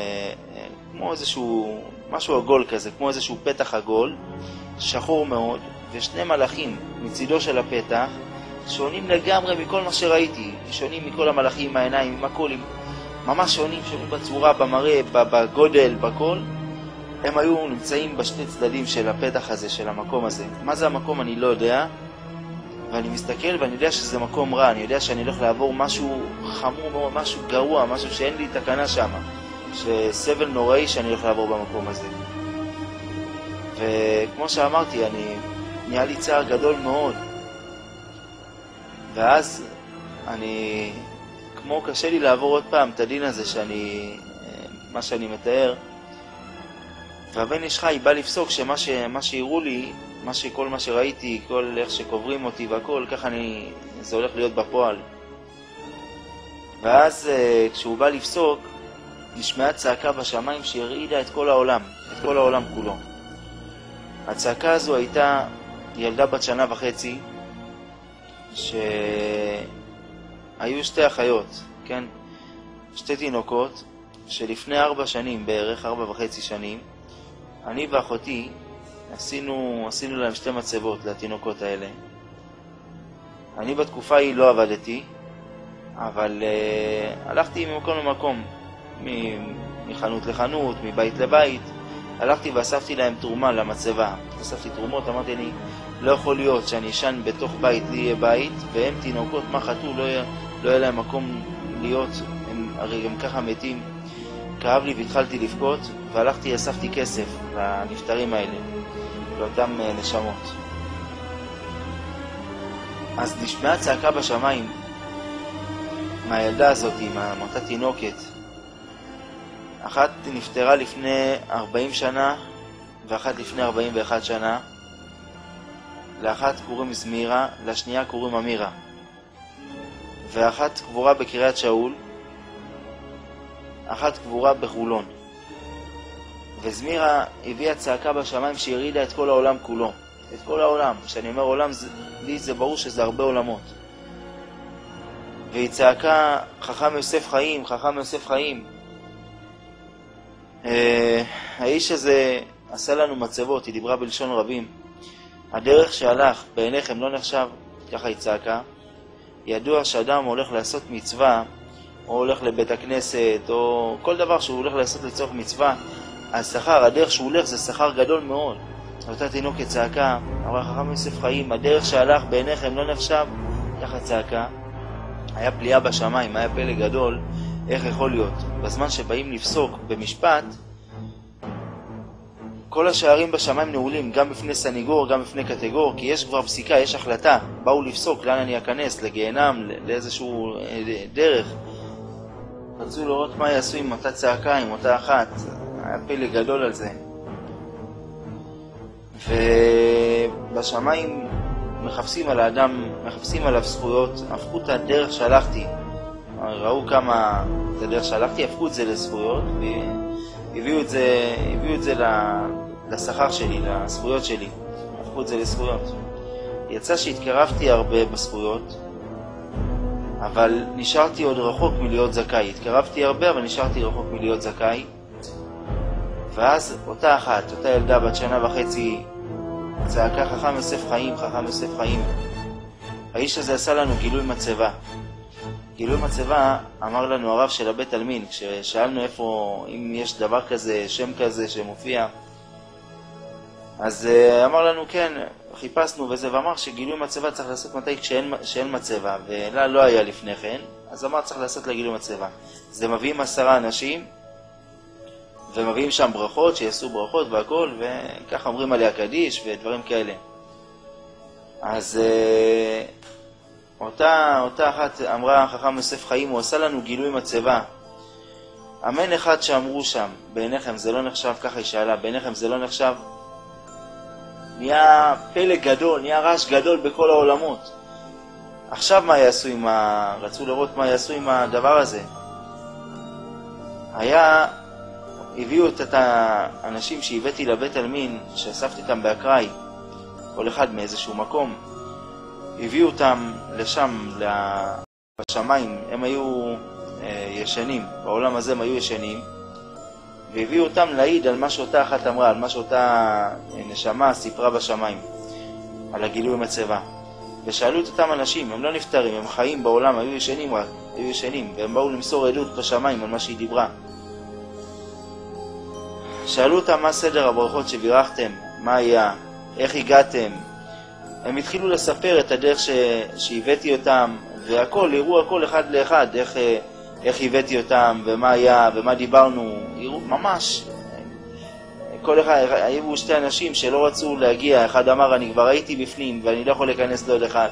A: משהו עגול כזה, כמו איזשהו פתח עגול, שחור מאוד, ושני מלאכים מצידו של הפתח, שונים לגמרי מכל מה שראיתי, שונים מכל המלאכים, העיניים, עם הכל, ממש שונים בצורה, במראה, בגודל, בכל. הם היו נמצאים בשני צדדים של הפתח הזה, של המקום הזה. מה זה המקום אני לא יודע, ואני מסתכל ואני יודע שזה מקום רע, אני יודע שאני הולך לעבור משהו חמור מאוד, משהו גרוע, משהו שאין לי תקנה שם, שסבל נוראי שאני הולך לעבור במקום הזה. וכמו שאמרתי, נהיה לי צער גדול מאוד. ואז כמו קשה לי לעבור עוד פעם את הדין הזה מה שאני מתאר. והבן איש חי בא לפסוק שמה שיראו לי, כל מה שראיתי, כל איך שקוברים אותי והכל, ככה זה הולך להיות בפועל. ואז כשהוא בא לפסוק, נשמעה צעקה בשמיים שהרעידה את כל העולם, את כל העולם כולו. הצעקה הזו הייתה ילדה בת 1.5 שנה, שהיו שתי אחיות, כן? שתי תינוקות, שלפני 4 שנים, בערך 4.5 שנים, אני ואחותי עשינו להם 2 מצבות לתינוקות האלה. אני בתקופה היא לא עבדתי, אבל הלכתי ממקום למקום, מחנות לחנות, מבית לבית. הלכתי ואספתי להם תרומה למצבה. אספתי תרומות, אמרתי אני, לא יכול להיות שאני אשן בתוך בית, לי יהיה בית, והם תינוקות מחתו, לא יהיה להם מקום להיות, הם הרי גם ככה מתים. כאב לי והתחלתי לבכות, והלכתי, אספתי כסף לנפטרים האלה, לאותם נשמות. אז נשמעה צעקה בשמיים מהילדה הזאת, מאותה תינוקת. אחת נפטרה לפני 40 שנה ואחת לפני 41 שנה. לאחת קוראים זמירה, לשנייה קוראים אמירה. ואחת קבורה בקריית שאול, אחת קבורה בחולון. וזמירה הביאה צעקה בשמיים שהרידה את כל העולם כולו. את כל העולם. כשאני אומר עולם, לי זה ברור שזה הרבה עולמות. והיא צעקה, חכם יוסף חיים, חכם יוסף חיים. האיש הזה עשה לנו מצבות, היא דיברה בלשון רבים. הדרך שהלך בעיניכם לא נחשב, ככה היא צעקה. ידוע שאדם הולך לעשות מצווה, או הולך לבית הכנסת, או כל דבר שהוא הולך לעשות לצורך מצווה, השכר, הדרך שהוא הולך זה שכר גדול מאוד. אותה תינוקת צעקה, אמרה חכם יוסף חיים, הדרך שהלך בעיניכם לא נחשב, ככה צעקה. היה פליאה בשמיים, היה פלא גדול, איך יכול להיות? בזמן שבאים לפסוק במשפט, כל השערים בשמיים נעולים, גם בפני סניגור, גם בפני קטגור, כי יש כבר פסיקה, יש החלטה. באו לפסוק, לאן אני אכנס, לגיהנם, לאיזשהו דרך. רצו לראות מה יעשו עם אותה צעקה, עם אותה אחת. היה פלא גדול על זה. ובשמיים מחפשים על האדם, מחפשים עליו זכויות, הפכו את הדרך שהלכתי. ראו כמה את הדרך שהלכתי, הפכו את זה לזכויות, והביאו את זה לשכר שלי, לזכויות שלי. הפכו את זה לזכויות. יצא שהתקרבתי הרבה בזכויות, אבל נשארתי עוד רחוק מלהיות זכאי. התקרבתי הרבה, אבל נשארתי רחוק מלהיות זכאי. ואז אותה אחת, אותה ילדה בת 1.5 שנה, צעקה חכם יוסף חיים, חכם יוסף חיים. האיש הזה עשה לנו גילוי מצבה. גילוי מצבה אמר לנו הרב של הבית עלמין, כששאלנו איפה, אם יש דבר כזה, שם כזה שמופיע, אז אמר לנו כן, חיפשנו וזה, ואמר שגילוי מצבה צריך לעשות מתי כשאין מצבה, ולה לא היה לפני כן, אז אמר צריך לעשות לגילוי מצבה. זה מביאים 10 אנשים, ומביאים שם ברכות, שיעשו ברכות והכל, וכך אומרים עליה קדיש ודברים כאלה. אז אותה אחת אמרה חכם יוסף חיים, הוא עשה לנו גילוי מצבה. אמן אחד שאמרו שם, בעיניכם זה לא נחשב, ככה היא שאלה, בעיניכם זה לא נחשב? נהיה פלא גדול, נהיה רעש גדול בכל העולמות. עכשיו מה יעשו רצו לראות מה יעשו עם הדבר הזה. הביאו את האנשים שהבאתי לבית עלמין, שאספתי אותם באקראי, כל אחד מאיזשהו מקום, הביאו אותם לשם, בשמיים, הם היו ישנים, בעולם הזה הם היו ישנים, והביאו אותם להעיד על מה שאותה אחת אמרה, על מה שאותה נשמה סיפרה בשמיים, על הגילוי מצבה. ושאלו את אותם אנשים, הם לא נפטרים, הם חיים בעולם, היו ישנים רק, היו ישנים, והם באו למסור עדות בשמיים על מה שהיא דיברה. שאלו אותם מה סדר הברכות שבירכתם, מה היה, איך הגעתם. הם התחילו לספר את הדרך שהבאתי אותם, והכל, הראו הכל אחד לאחד, איך הבאתי אותם, ומה היה, ומה דיברנו, הראו ממש. כל אחד, היו 2 אנשים שלא רצו להגיע, אחד אמר אני כבר הייתי בפנים, ואני לא יכול להיכנס לעוד אחד.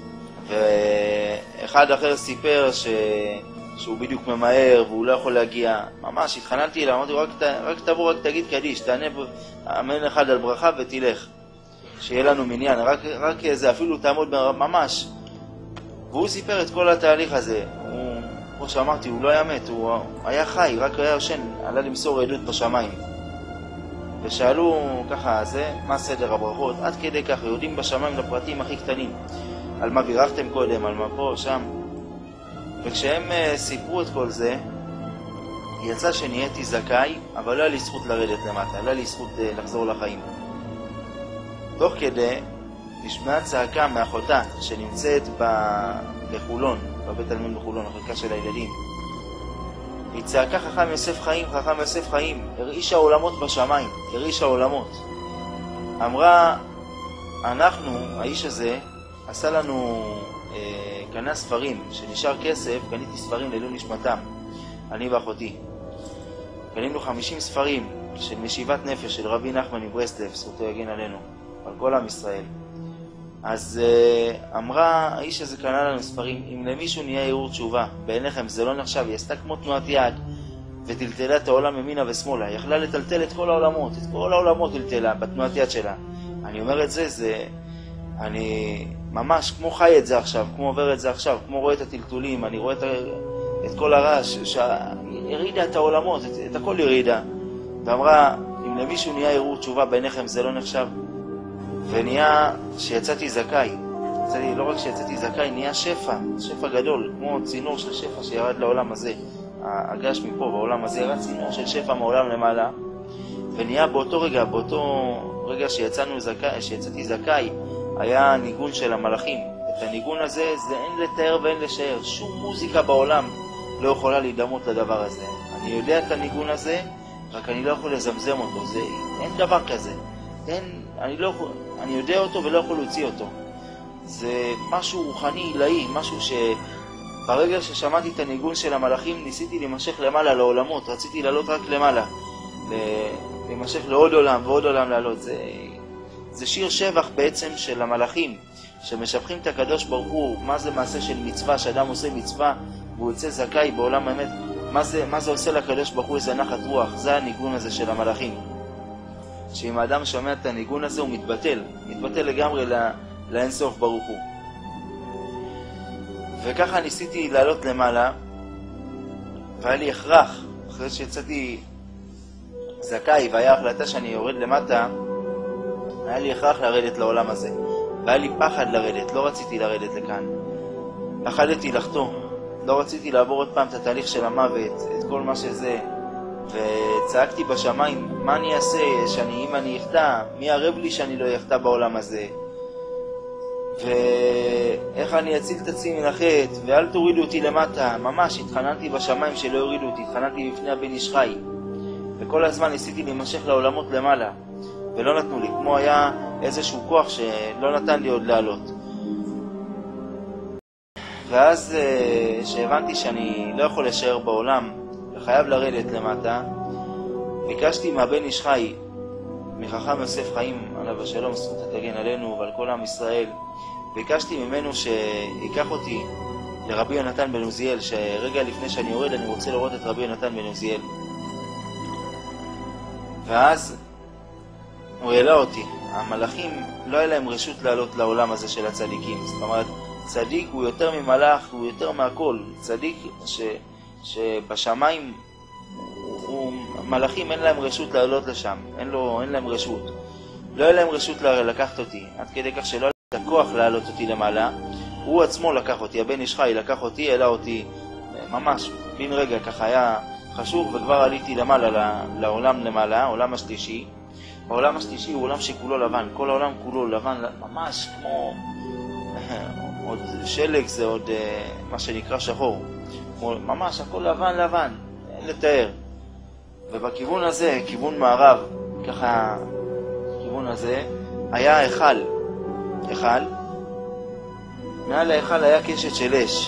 A: ואחד אחר סיפר שהוא בדיוק ממהר, והוא לא יכול להגיע. ממש, התחננתי אליו, אמרתי, רק תבוא, רק תגיד קדיש, תענה אמן אחד על ברכה ותלך. שיהיה לנו מניין, רק זה, אפילו תעמוד ממש. והוא סיפר את כל התהליך הזה. כמו שאמרתי, הוא לא היה מת, הוא היה חי, רק היה יושן, עלה למסור עדות בשמיים. ושאלו ככה, מה סדר הברכות? עד כדי ככה, יודעים בשמיים לפרטים הכי קטנים. על מה בירכתם קודם, על מה פה, שם. וכשהם סיפרו את כל זה, יצא שנהייתי זכאי, אבל לא היה לי זכות לרדת למטה, לא היה לי זכות לחזור לחיים. תוך כדי נשמעה צעקה מאחותה שנמצאת בחולון, בבית עלמין בחולון, החלקה של הילדים. היא צעקה חכם יוסף חיים, חכם יוסף חיים, הרעיש העולמות בשמיים, הרעיש העולמות. אמרה, האיש הזה עשה לנו, קנה ספרים, שנשאר כסף, קניתי ספרים לעילוי נשמתם, אני ואחותי. קנינו 50 ספרים של משיבת נפש של רבי נחמן מברסלב, זכותו יגן עלינו, על כל עם ישראל. אז אמרה, האיש הזה קנה לנו ספרים, אם למישהו נהיה ערעור תשובה, בעיניכם זה לא נחשב, היא עשתה כמו תנועת יד, וטלטלה את העולם ימינה ושמאלה, יכלה לטלטל את כל העולמות, את כל העולמות טלטלה בתנועת יד שלה. אני אומר את זה, אני ממש כמו חי את זה עכשיו, כמו עובר את זה עכשיו, כמו רואה את הטלטולים, אני רואה את כל הרעש, שהרידה את העולמות, את הכל הרידה. ואמרה, אם למישהו נהיה ערעור תשובה, בעיניכם זה לא נחשב. ונהיה שיצאתי זכאי, לא רק שיצאתי זכאי, נהיה שפע גדול, כמו צינור של שפע שירד לעולם הזה. הגש מפה בעולם הזה ירד צינור של שפע מעולם למעלה, ונהיה באותו רגע שיצאתי זכאי, היה ניגון של המלאכים. את הניגון הזה זה אין לתאר ואין לשער, שום מוזיקה בעולם לא יכולה להידמות לדבר הזה. אני יודע את הניגון הזה, רק אני לא יכול לזמזם אותו, אין דבר כזה. אני יודע אותו ולא יכול להוציא אותו. זה משהו רוחני עילאי, משהו שברגע ששמעתי את הניגון של המלאכים ניסיתי להימשך למעלה לעולמות, רציתי לעלות רק למעלה, להימשך לעוד עולם ועוד עולם לעלות. זה שיר שבח בעצם של המלאכים שמשבחים את הקדוש ברוך הוא. מה זה מעשה של מצווה, שאדם עושה מצווה והוא יוצא זכאי בעולם האמת, מה זה עושה לקדוש ברוך הוא? איזה נחת רוח. זה הניגון הזה של המלאכים, שאם האדם שומע את הניגון הזה הוא מתבטל לגמרי לאינסוף ברוך הוא. וככה ניסיתי לעלות למעלה, והיה לי הכרח, אחרי שיצאתי זכאי והיה החלטה שאני יורד למטה, היה לי הכרח לרדת לעולם הזה, והיה לי פחד לרדת, לא רציתי לרדת לכאן, פחדתי לחתום, לא רציתי לעבור עוד פעם את התהליך של המוות, את כל מה שזה, וצעקתי בשמיים, מה אני אעשה אם אני יחטא? מי ערב לי שאני לא יחטא בעולם הזה? ואיך אני אציל את עצמי מן החטא? ואל תורידו אותי למטה. ממש התחננתי בשמיים שלא יורידו אותי, התחננתי בפני הבן איש חי, וכל הזמן ניסיתי להימשך לעולמות למעלה ולא נתנו לי, כמו היה איזשהו כוח שלא נתן לי עוד לעלות. ואז שהבנתי שאני לא יכול להישאר בעולם וחייב לרדת למטה, ביקשתי מהבן איש חי, מחכם יוסף חיים עליו השלום, זכותו תגן עלינו ועל כל עם ישראל, ביקשתי ממנו שיקח אותי לרבי יונתן בן עוזיאל, שרגע לפני שאני יורד אני רוצה לראות את רבי יונתן בן עוזיאל. ואז הוא העלה אותי. המלאכים לא היה להם רשות לעלות לעולם הזה של הצדיקים, זאת אומרת צדיק הוא יותר ממלאך, הוא יותר מהכל. צדיק שבשמיים, מלאכים אין להם רשות לעלות לשם, אין להם רשות. לא היה להם רשות לקחת אותי, עד כדי כך שלא היה את הכוח לעלות אותי למעלה. הוא עצמו לקח אותי, הבן איש חי לקח אותי, העלה אותי ממש בן רגע, ככה היה חשוב, וכבר עליתי למעלה, לעולם למעלה, העולם השלישי. העולם השלישי הוא עולם שכולו לבן, כל העולם כולו לבן, ממש כמו עוד שלג, זה עוד מה שנקרא שחור, ממש הכל לבן לבן, אין לתאר. ובכיוון הזה, כיוון מערב, ככה כיוון הזה, היה היכל. מעל ההיכל היה קשת של אש,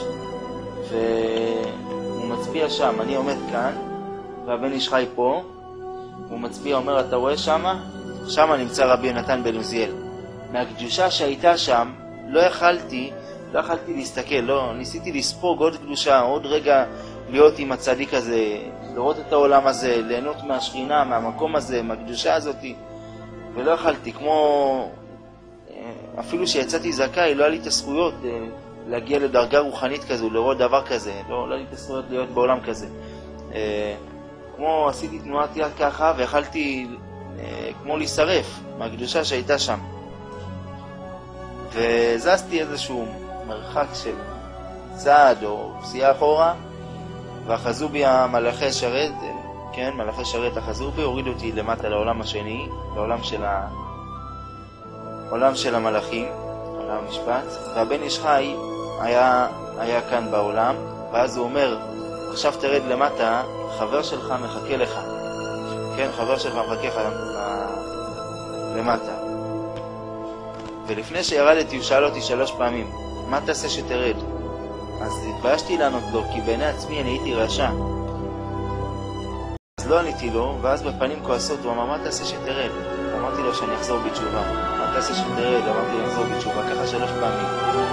A: והוא מצביע שם. אני עומד כאן והבן איש חי פה, הוא מצביע, אומר, אתה רואה שמה? שמה נמצא רבי יונתן בן עוזיאל. מהקדושה שהייתה שם לא יכלתי להסתכל, ניסיתי לספוג עוד קדושה, עוד רגע להיות עם הצדיק הזה, לראות את העולם הזה, ליהנות מהשכינה, מהמקום הזה, מהקדושה הזאת, ולא יכלתי. כמו אפילו שיצאתי זכאי, לא היה לי את הזכויות להגיע לדרגה רוחנית כזו, לראות דבר כזה, לא היה לי את הזכויות להיות בעולם כזה. כמו עשיתי תנועת יד ככה, ויכלתי כמו להישרף מהקדושה שהייתה שם. וזזתי איזשהו מרחק של צעד או פסיעה אחורה, ואחזו בי המלאכי שרת, כן, מלאכי שרת אחזו בי, הורידו אותי למטה לעולם השני, לעולם של המלאכים, עולם המשפט, והבן איש חי היה כאן בעולם, ואז הוא אומר, עכשיו תרד למטה, חבר שלך מחכה לך. כן, חבר שלך מחכה לך למטה. ולפני שירדתי הוא שאל אותי 3 פעמים, מה תעשה שתרד? אז התביישתי לענות לו, כי בעיני עצמי אני הייתי רשע. אז לא עניתי לו, ואז בפנים כועסות הוא אמר, מה תעשה שתרד? אמרתי לו שאני אחזור בתשובה. מה תעשה שתרד? אמרתי לו, אחזור בתשובה, ככה 3 פעמים.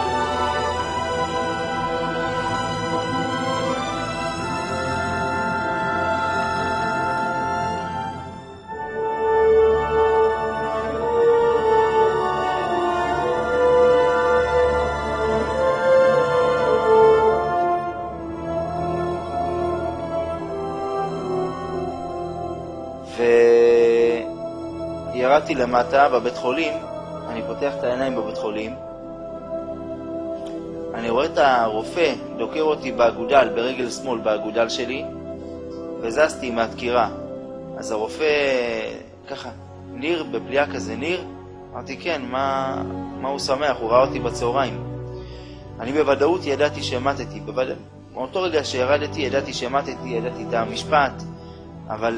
A: וירדתי למטה בבית חולים, אני פותח את העיניים בבית חולים, אני רואה את הרופא דוקר אותי באגודל, ברגל שמאל באגודל שלי, וזזתי מהדקירה. אז הרופא ככה, ניר, בפליאה כזה, ניר? אמרתי כן, מה הוא שמח? הוא ראה אותי בצהריים. אני בוודאות ידעתי שמתתי, מאותו רגע שירדתי ידעתי שמתתי, ידעתי את המשפט, אבל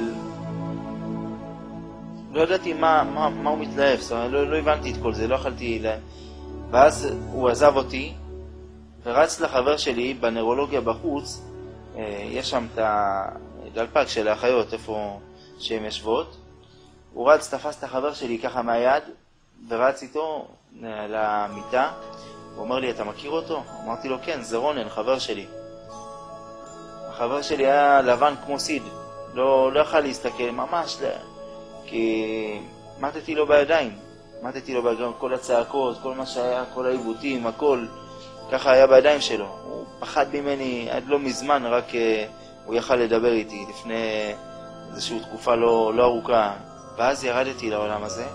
A: לא ידעתי מה הוא מתלהב, זאת אומרת, לא הבנתי את כל זה, לא יכלתי ואז הוא עזב אותי, ורץ לחבר שלי בנוירולוגיה בחוץ, יש שם את הדלפק של האחיות, איפה שהן ישבות, הוא רץ, תפס את החבר שלי ככה מהיד, ורץ איתו למיטה, הוא אומר לי, אתה מכיר אותו? אמרתי לו, כן, זה רונן, חבר שלי. החבר שלי היה לבן כמו סיד, לא יכל להסתכל, ממש כי מתתי לו בידיים, כל הצעקות, כל מה שהיה, כל העיוותים, הכל, ככה היה בידיים שלו. הוא פחד ממני עד לא מזמן, רק הוא יכל לדבר איתי לפני איזושהי תקופה לא ארוכה. ואז ירדתי לעולם הזה,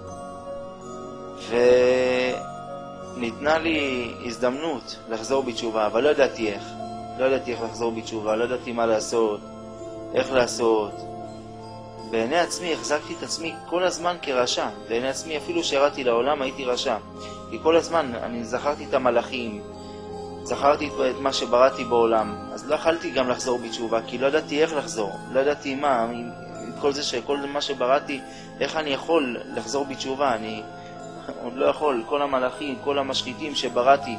A: וניתנה לי הזדמנות לחזור בתשובה, אבל לא ידעתי איך. לא ידעתי איך לחזור בתשובה, לא ידעתי מה לעשות, איך לעשות. בעיני עצמי החזקתי את עצמי כל הזמן כרשע. בעיני עצמי אפילו שירדתי לעולם הייתי רשע. כי כל הזמן אני זכרתי את המלאכים, זכרתי את מה שבראתי בעולם. אז לא יכלתי גם לחזור בתשובה, כי לא ידעתי איך לחזור. לא ידעתי מה, כל זה שכל מה שבראתי, איך אני יכול לחזור בתשובה. אני עוד לא יכול, כל המלאכים, כל המשחיתים שבראתי.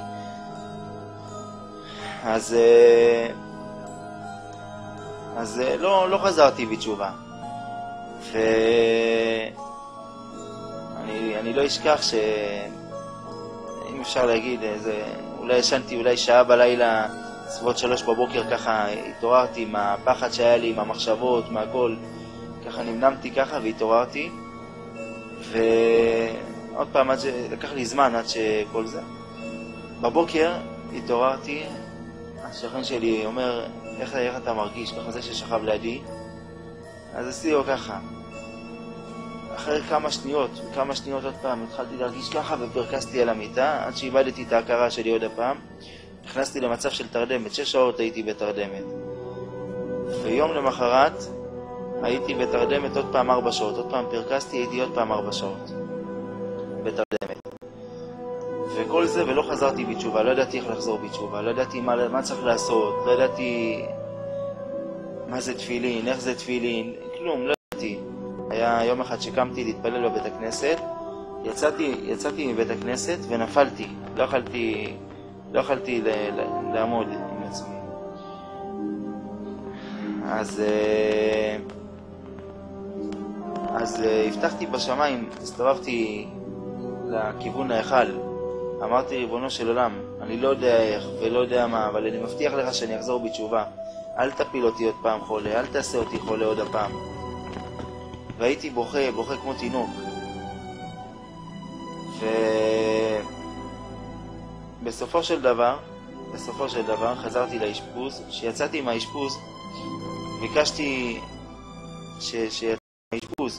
A: אז לא חזרתי בתשובה. ואני לא אשכח אם אפשר להגיד, אולי ישנתי אולי שעה בלילה, סביבות 3 בבוקר, ככה התעוררתי עם הפחד שהיה לי, עם המחשבות, מהכל, ככה נמנמתי ככה והתעוררתי, ועוד פעם לקח לי זמן עד שכל זה. בבוקר התעוררתי, השכן שלי אומר, איך אתה מרגיש? ככה זה ששכב לידי, אז עשיתי לו ככה. אחרי כמה שניות עוד פעם, התחלתי להרגיש ככה ופרקסתי על המיטה, עד שאיבדתי את ההכרה שלי עוד הפעם. נכנסתי למצב של תרדמת, 6 שעות הייתי בתרדמת. ויום למחרת הייתי בתרדמת עוד פעם 4 שעות, עוד פעם פרקסתי, הייתי עוד פעם 4 שעות בתרדמת. וכל זה, ולא חזרתי בתשובה, לא ידעתי איך לחזור בתשובה, לא ידעתי מה צריך לעשות, לא ידעתי מה זה תפילין, איך זה תפילין, כלום, לא ידעתי. היה יום אחד שקמתי להתפלל בבית הכנסת, יצאתי מבית הכנסת ונפלתי, לא יכלתי לעמוד עם עצמי. אז הבטחתי בשמיים, הסתובבתי לכיוון ההיכל, אמרתי, ריבונו של עולם, אני לא יודע איך ולא יודע מה, אבל אני מבטיח לך שאני אחזור בתשובה. אל תפיל אותי עוד פעם חולה, אל תעשה אותי חולה עוד הפעם. והייתי בוכה כמו תינוק. ובסופו של דבר חזרתי לאשפוז. כשיצאתי מהאשפוז, ביקשתי שיצאתי מהאשפוז.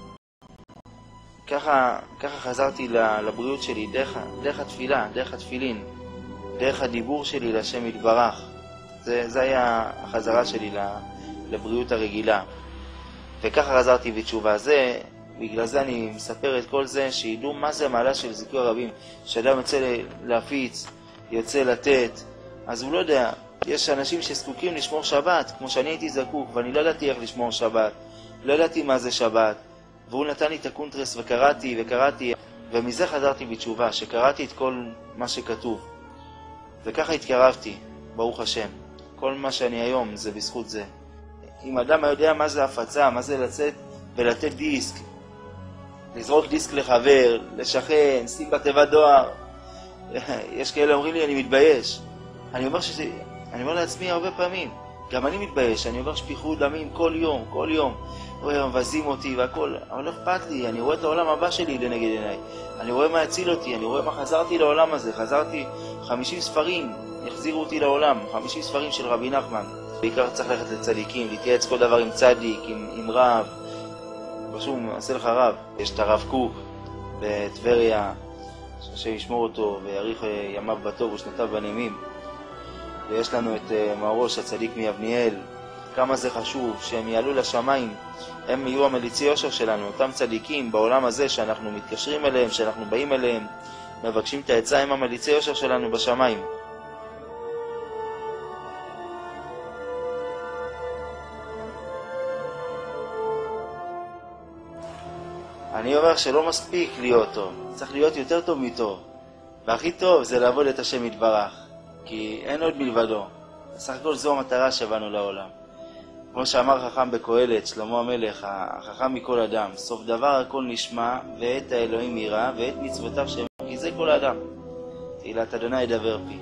A: ככה חזרתי לבריאות שלי, דרך התפילה, דרך התפילין, דרך הדיבור שלי לשם יתברך. זה היה החזרה שלי לבריאות הרגילה. וככה חזרתי בתשובה. בגלל זה אני מספר את כל זה, שידעו מה זה המעלה של זיכוי הרבים. שאדם יוצא להפיץ, יוצא לתת, אז הוא לא יודע. יש אנשים שזקוקים לשמור שבת, כמו שאני הייתי זקוק, ואני לא ידעתי איך לשמור שבת. לא ידעתי מה זה שבת. והוא נתן לי את הקונטרס וקראתי, ומזה חזרתי בתשובה, שקראתי את כל מה שכתוב. וככה התקרבתי, ברוך השם. כל מה שאני היום זה בזכות זה. אם אדם יודע מה זה הפצה, מה זה לצאת ולתת דיסק, לזרוק דיסק לחבר, לשכן, שים בתיבת דואר. יש כאלה אומרים לי, אני מתבייש. אני אומר לעצמי הרבה פעמים, גם אני מתבייש, אני אומר שפיכות דמים כל יום. מבזים אותי והכל, אבל לא אכפת לי, אני רואה את העולם הבא שלי לנגד עיניי. אני רואה מה הציל אותי, אני רואה מה חזרתי לעולם הזה. חזרתי 50 ספרים, החזירו אותי לעולם, 50 ספרים של רבי נחמן. בעיקר צריך ללכת לצדיקים, להתייעץ כל דבר עם צדיק, עם רב. רשום, עשה לך רב. יש את הרב קוק בטבריה, שהשם ישמור אותו ויאריך ימיו בטוב ושנותיו בנעימים. ויש לנו את מהראש הצדיק מיבניאל. כמה זה חשוב שהם יעלו לשמיים, הם יהיו המליצי יושר שלנו, אותם צדיקים בעולם הזה שאנחנו מתקשרים אליהם, שאנחנו באים אליהם, מבקשים את העצה, הם המליצי יושר שלנו בשמיים. אני אומר שלא מספיק להיות טוב, צריך להיות יותר טוב מטוב. והכי טוב זה לעבוד את השם יתברך, כי אין עוד מלבדו. בסך הכל זו המטרה שבאנו לעולם. כמו שאמר חכם בקהלת, שלמה המלך, החכם מכל אדם, סוף דבר הכל נשמע, ואת האלוהים יראה, ואת מצוותיו שמע, כי זה כל אדם. תהילת אדוני ידבר פי.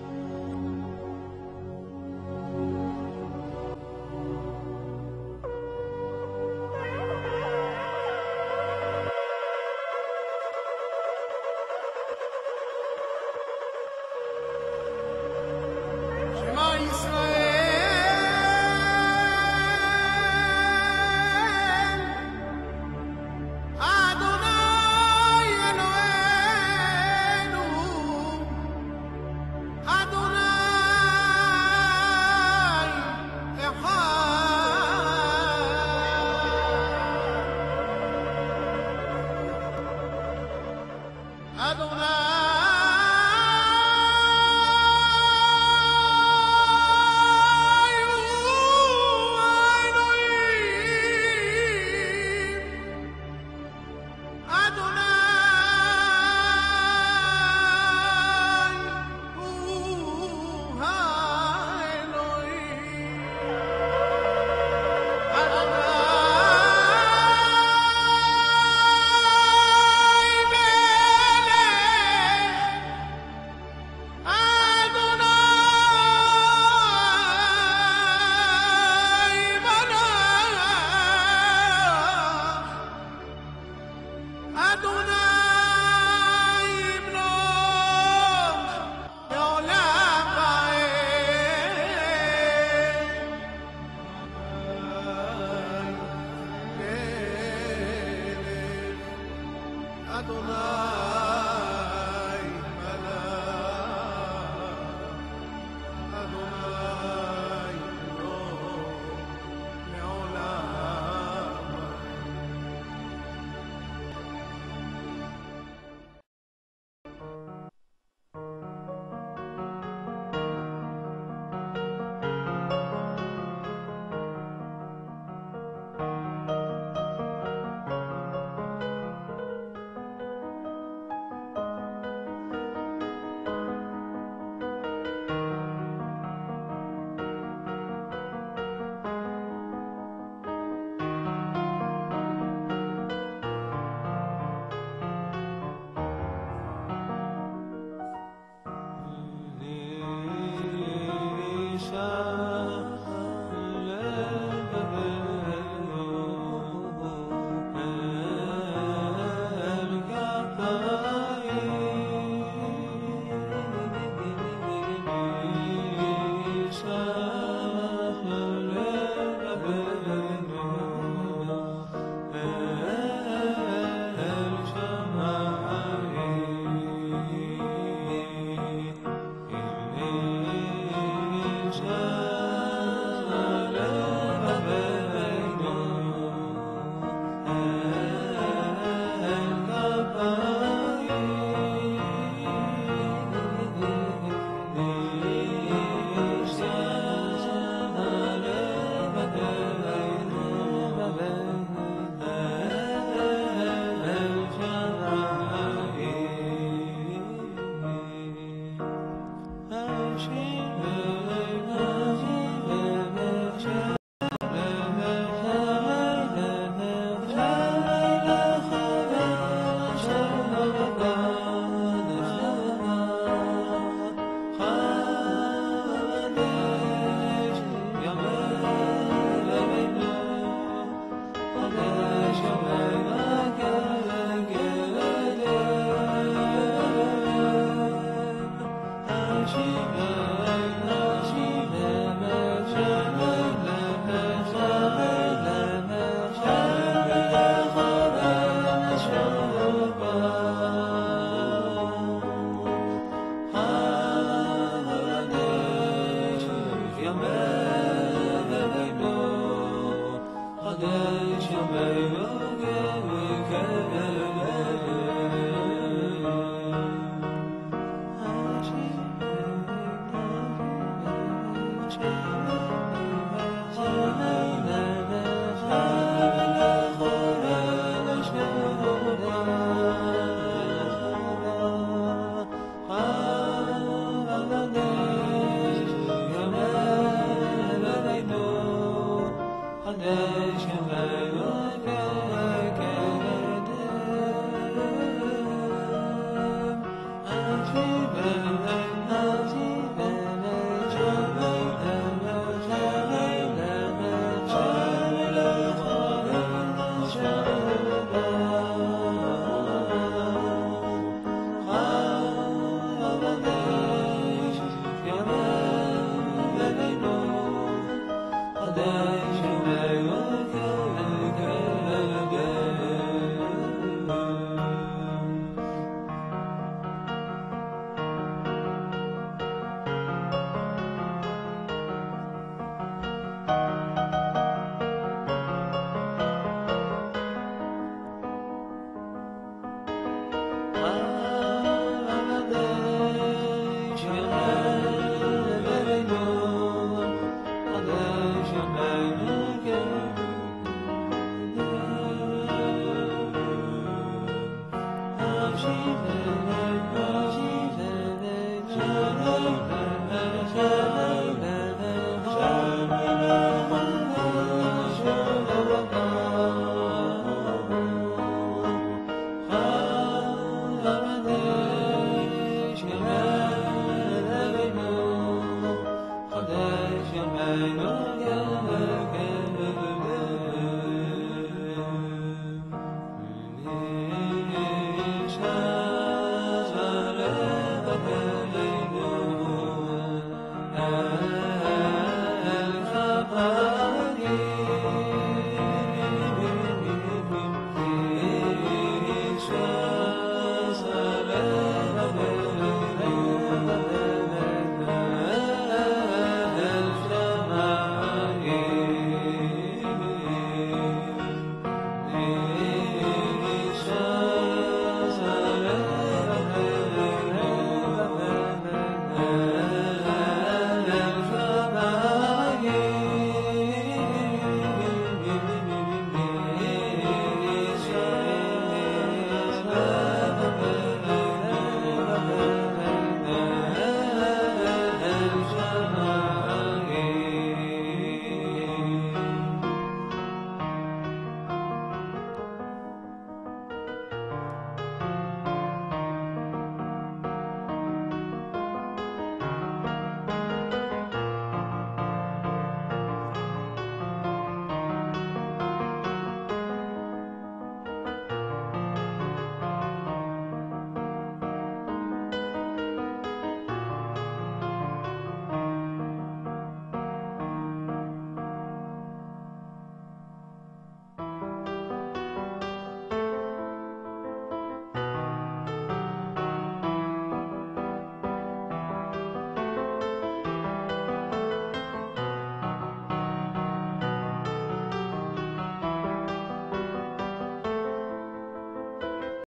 B: la la la